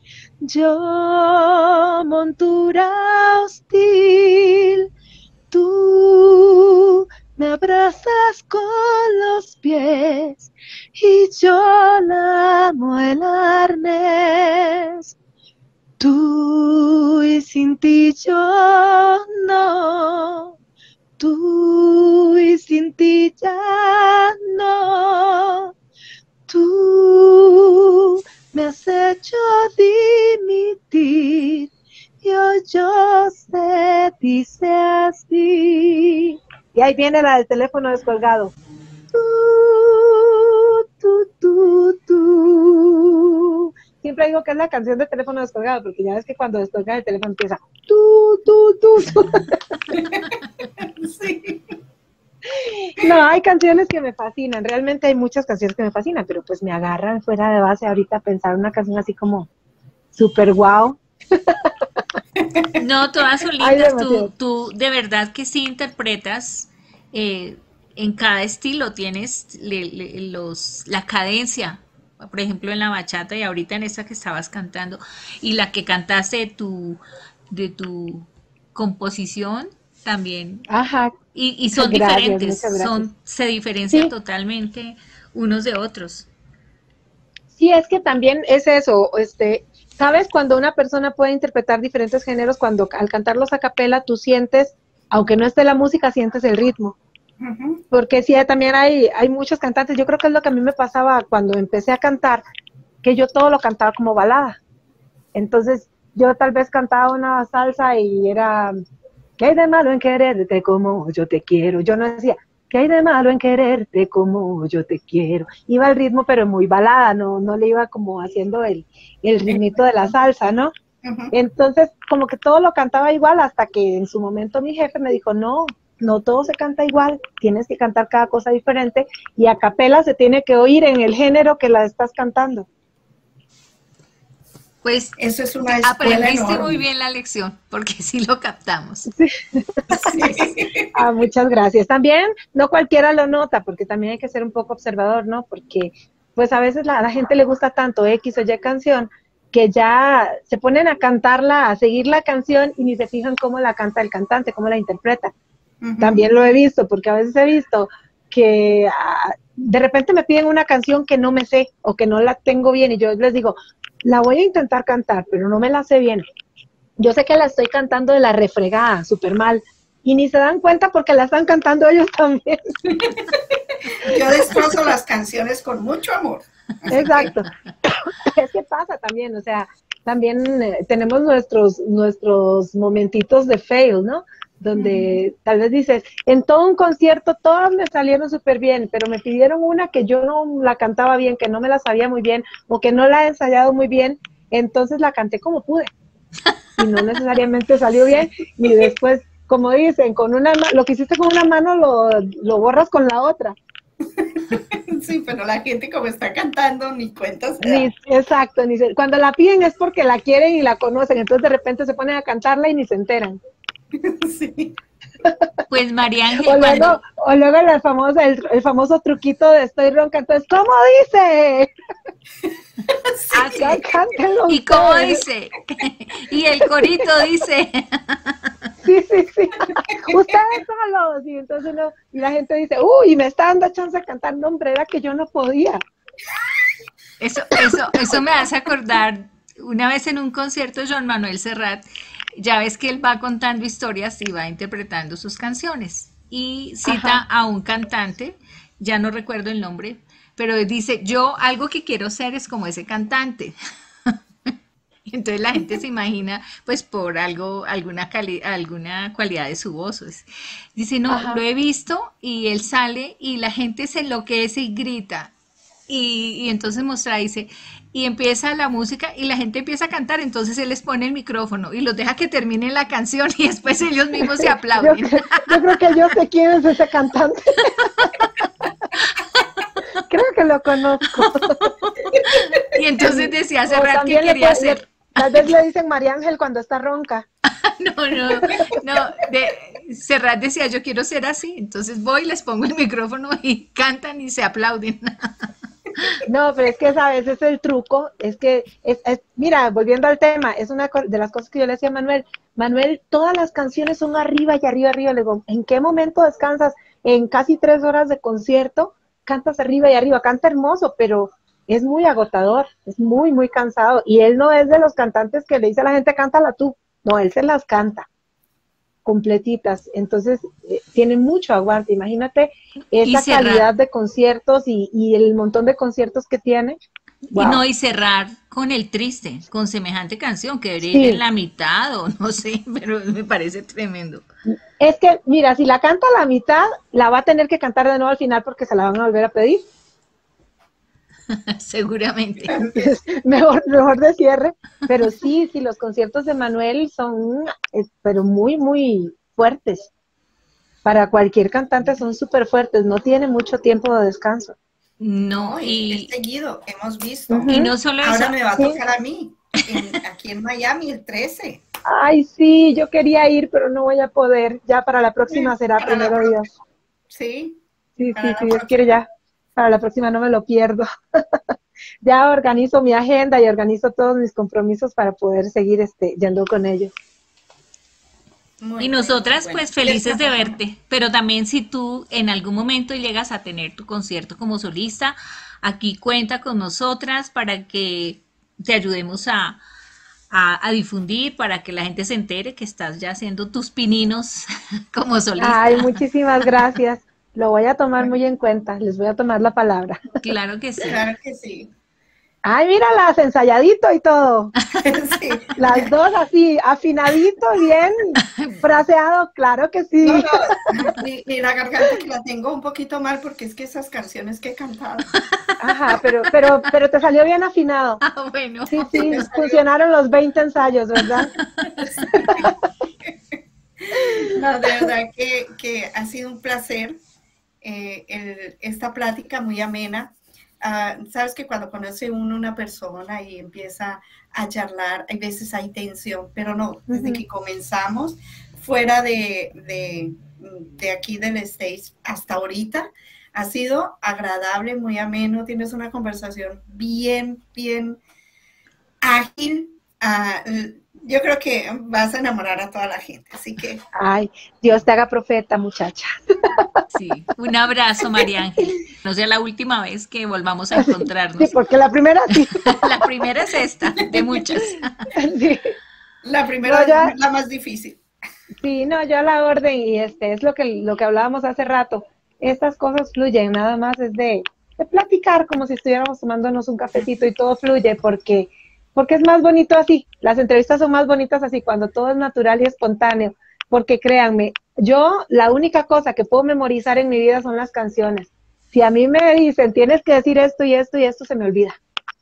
yo montura hostil, tú me abrazas con los pies y yo lamo el arnés. Tú y sin ti yo no, tú y sin ti ya no, tú me has hecho dimitir y hoy yo sé, dice así. Y ahí viene la del teléfono descolgado. Tú, tú, tú, tú. Siempre digo que es la canción de teléfono descolgado, porque ya ves que cuando descolgan el teléfono empieza tú, tú, tú, tú. Sí. No, hay canciones que me fascinan, realmente hay muchas canciones que me fascinan, pero pues me agarran fuera de base ahorita a pensar una canción así como super wow. No, todas son Hay lindas. Tú, demasiado. tú de verdad que sí interpretas eh, en cada estilo, tienes le- le- los, la cadencia, por ejemplo en la bachata y ahorita en esa que estabas cantando, y la que cantaste de tu, de tu composición también. Ajá, Y, y son gracias, diferentes, muchas gracias. son, se diferencian Sí, totalmente unos de otros. sí, es que también es eso, este, ¿sabes? Cuando una persona puede interpretar diferentes géneros, cuando al cantarlos a capela tú sientes, aunque no esté la música, sientes el ritmo. Ujú. Porque sí, también hay, hay muchos cantantes, yo creo que es lo que a mí me pasaba cuando empecé a cantar, que yo todo lo cantaba como balada. Entonces, yo tal vez cantaba una salsa y era, ¿qué hay de malo en quererte como yo te quiero? Yo no decía, ¿qué hay de malo en quererte como yo te quiero? Iba al ritmo, pero muy balada, no, no le iba como haciendo el, el ritmito de la Exacto. salsa, ¿no? Ujú. Entonces, como que todo lo cantaba igual hasta que en su momento mi jefe me dijo, no, no todo se canta igual, tienes que cantar cada cosa diferente y a capela se tiene que oír en el género que la estás cantando. Pues Eso es una escuela aprendiste muy enorme. bien la lección, porque sí lo captamos. Sí. Ah, muchas gracias. También no cualquiera lo nota, porque también hay que ser un poco observador, ¿no? Porque pues a veces la- a la gente le gusta tanto X o Y canción que ya se ponen a cantarla, a seguir la canción y ni se fijan cómo la canta el cantante, cómo la interpreta. Ujú. También lo he visto, porque a veces he visto que ah, de repente me piden una canción que no me sé o que no la tengo bien y yo les digo, la voy a intentar cantar, pero no me la sé bien. Yo sé que la estoy cantando de la refregada, súper mal, y ni se dan cuenta porque la están cantando ellos también. Yo destrozo las canciones con mucho amor. Así que, Exacto. Es que pasa también, o sea, también eh, tenemos nuestros, nuestros momentitos de fail, ¿no? ujú. Donde tal vez dices, en todo un concierto todas me salieron súper bien, pero me pidieron una que yo no la cantaba bien, que no me la sabía muy bien o que no la he ensayado muy bien, entonces la canté como pude y no necesariamente salió bien Sí. y después, como dicen, con una ma- lo que hiciste con una mano lo, lo borras con la otra. Sí, pero la gente como está cantando ni cuenta se Ni, da. exacto, ni se- cuando la piden es porque la quieren y la conocen, entonces de repente se ponen a cantarla y ni se enteran. Sí. Pues María O Ángel, luego, cuando, o luego el famoso, el, el famoso truquito de estoy ronca, entonces, ¿cómo dice? así, Cántenlo ¿y cómo ustedes. dice? Y el corito dice, Sí, sí, sí. Ustedes solos. Y entonces uno, y la gente dice, uy, me está dando chance de cantar, no, hombre, era que yo no podía. eso, eso, eso me hace acordar, una vez en un concierto de Joan Manuel Serrat, ya ves que él va contando historias y va interpretando sus canciones. Y cita Ajá. a un cantante, ya no recuerdo el nombre, pero dice, yo algo que quiero ser es como ese cantante. Entonces la gente se imagina, pues por algo, alguna, cali- alguna cualidad de su voz. Pues. Dice, no, lo Ajá. he visto y él sale y la gente se enloquece y grita. Y, y entonces muestra, dice, y empieza la música y la gente empieza a cantar, entonces él les pone el micrófono y los deja que terminen la canción y después ellos mismos se Yo, aplauden. cre- yo creo que yo sé quién es ese cantante. Creo que lo conozco. Y entonces decía O Serrat que también le quería puede, le- hacer. tal vez le dicen María Ángel cuando está ronca. No, no, no, de, Serrat decía, yo quiero ser así, entonces voy, les pongo el micrófono y cantan y se aplauden. No, pero es que, ¿sabes? Es el truco. Es que, es, es- mira, volviendo al tema, es una co- de las cosas que yo le decía a Manuel. Manuel, todas las canciones son arriba y arriba, arriba. Le digo, ¿en qué momento descansas? En casi tres horas de concierto, cantas arriba y arriba. Canta hermoso, pero es muy agotador, es muy, muy cansado. Y él no es de los cantantes que le dice a la gente, cántala tú. No, él se las canta completitas. Entonces, eh, tiene mucho aguante. Imagínate Y esa cerrar, calidad de conciertos y, y el montón de conciertos que tiene. y Wow. no, y cerrar con el triste, con semejante canción que debería ir en Sí, la mitad o no sé, pero me parece tremendo. es que, mira, si la canta a la mitad, la va a tener que cantar de nuevo al final porque se la van a volver a pedir. Seguramente. Entonces, mejor, mejor de cierre. Pero sí, sí, los conciertos de Manuel son, eh, pero muy, muy fuertes. para cualquier cantante son súper fuertes, no tiene mucho tiempo de descanso. No, No, y, y es seguido, hemos visto. Ujú. y no solo Ahora eso, me va a Sí. tocar a mí, en- aquí en Miami, el trece. Ay, sí, yo quería ir, pero no voy a poder. Ya para la próxima será, Para la primero próxima. Dios. Sí, Sí, para sí, la si Dios quiere próxima. ya. Para la próxima no me lo pierdo. Ya organizo mi agenda y organizo todos mis compromisos para poder seguir este, yendo con ellos. Muy y bueno, nosotras muy bueno. pues felices de Esta- verte, pero también si tú en algún momento llegas a tener tu concierto como solista, aquí cuenta con nosotras para que te ayudemos a, a, a difundir, para que la gente se entere que estás ya haciendo tus pininos como Ay, solista. muchísimas gracias. Lo voy a tomar muy en cuenta. Les voy a tomar la palabra. Claro que sí. Claro que sí. Ay, míralas, ensayadito y todo. Sí. Las dos así, afinadito, bien fraseado, claro que No, sí. no, ni, ni la garganta que la tengo un poquito mal porque es que esas canciones que he cantado. Ajá, pero, pero, pero te salió bien afinado. Ah, bueno. Sí, Sí, sí, me salió. funcionaron los veinte ensayos, ¿verdad? No, de verdad que, que ha sido un placer eh, el- esta plática muy amena. Ah, sabes que cuando conoce uno una persona y empieza a charlar, hay veces hay tensión, pero no, desde Ujú. que comenzamos, fuera de, de, de aquí del States hasta ahorita, ha sido agradable, muy ameno, tienes una conversación bien, bien ágil. Ah, yo creo que vas a enamorar a toda la gente, así que Ay, Dios te haga profeta, muchacha. Sí, un abrazo, María Ángel. No sea la última vez que volvamos a Sí, encontrarnos. porque la primera sí. La primera es esta, de muchas. Sí. la primera No, es ya, la más difícil. sí, no, yo a la orden y este es lo que lo que hablábamos hace rato. Estas cosas fluyen, nada más es de, de platicar como si estuviéramos tomándonos un cafecito y todo fluye porque porque es más bonito así. Las entrevistas son más bonitas así cuando todo es natural y espontáneo, porque créanme, yo la única cosa que puedo memorizar en mi vida son las canciones. Si a mí me dicen, tienes que decir esto y esto y esto, se me olvida.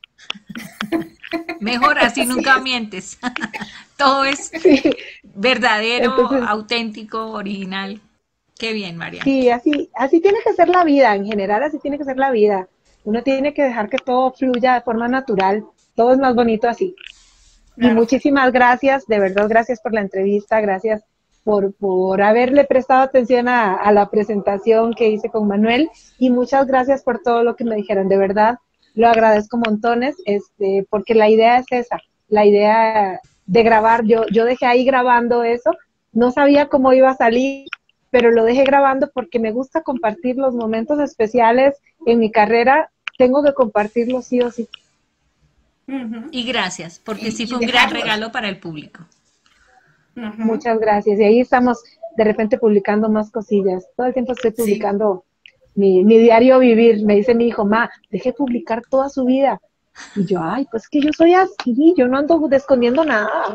Mejor así Así nunca es. mientes. Todo es Sí, verdadero, entonces, auténtico, original. Qué bien, María Ángel. sí, así, así tiene que ser la vida, en general así tiene que ser la vida. Uno tiene que dejar que todo fluya de forma natural, todo es más bonito así. Y Claro que sí. muchísimas gracias, de verdad, gracias por la entrevista, gracias por, por haberle prestado atención a, a la presentación que hice con Manuel y muchas gracias por todo lo que me dijeron, de verdad, lo agradezco montones, este, porque la idea es esa, la idea de grabar, yo, yo dejé ahí grabando eso, no sabía cómo iba a salir, pero lo dejé grabando porque me gusta compartir los momentos especiales en mi carrera, tengo que compartirlos sí o sí. Ujú. Y gracias, porque Y, sí y fue un gran dejarlos. regalo para el público. Ujú. Muchas gracias. Y ahí estamos de repente publicando más cosillas. Todo el tiempo estoy Sí, publicando mi, mi diario vivir. Me dice mi hijo, ma, deje publicar toda su vida. Y yo, ay, pues que yo soy así, yo no ando escondiendo nada.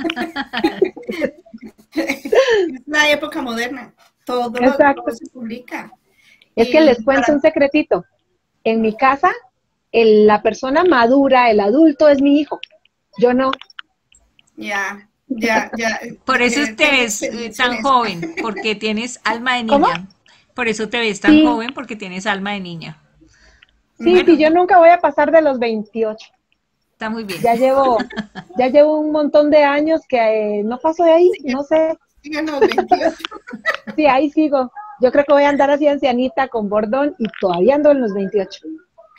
es la época moderna. Todo, lo, todo Exacto. se publica. Es que Y les cuento un para, secretito. En mi casa, el- la persona madura, el adulto es mi hijo. Yo no. ya, ya, ya, Por eso eh, te tengo ves eh, experiencia en tan eso. joven, porque tienes alma de ¿Cómo? niña. Por eso te ves tan Sí, joven, porque tienes alma de niña. sí, Bueno, sí, yo nunca voy a pasar de los veintiocho. está muy bien. Ya llevo, ya llevo un montón de años que eh, no paso de ahí, Siguen, no sé. siguen los veintiocho. Sí, ahí sigo. Yo creo que voy a andar así ancianita con bordón y todavía ando en los veintiocho.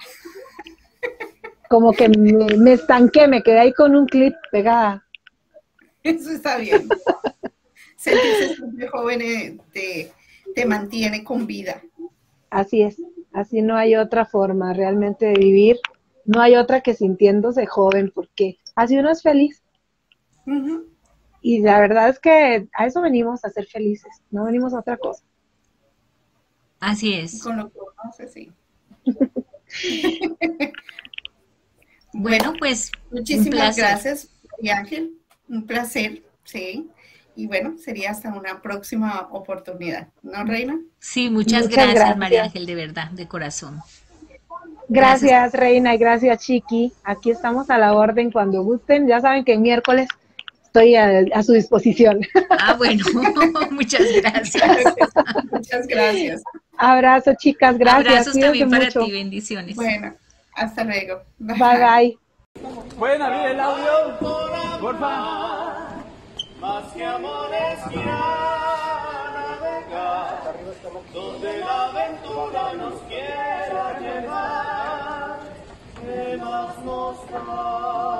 Como que me, me estanqué, me quedé ahí con un clip pegada. Eso está bien. Sentirse siempre joven eh, te, te mantiene con vida. Así es, así no hay otra forma realmente de vivir. No hay otra que sintiéndose joven, porque así uno es feliz. Ujú. Y la verdad es que a eso venimos, a ser felices, no venimos a otra cosa. Así es. Con lo que uno hace, sí. Bueno, Bueno, pues un muchísimas placer. gracias, María Ángel. Un placer, sí. Y bueno, sería hasta una próxima oportunidad, ¿no, Reina? Sí, muchas Muchas gracias, María gracias. Ángel, de verdad, de corazón. Gracias. Gracias, Reina, y gracias, Chiqui. Aquí estamos a la orden cuando gusten. Ya saben que el miércoles estoy a, a su disposición. Ah, bueno, muchas gracias. Muchas gracias. Abrazo, chicas, gracias. Abrazos también para mucho. ti, bendiciones. Bueno, hasta luego. Bye, bye. ¿Pueden abrir el audio? Porfa. Más que amores que a navegar, donde la aventura nos quiera llevar, ¿qué más nos da?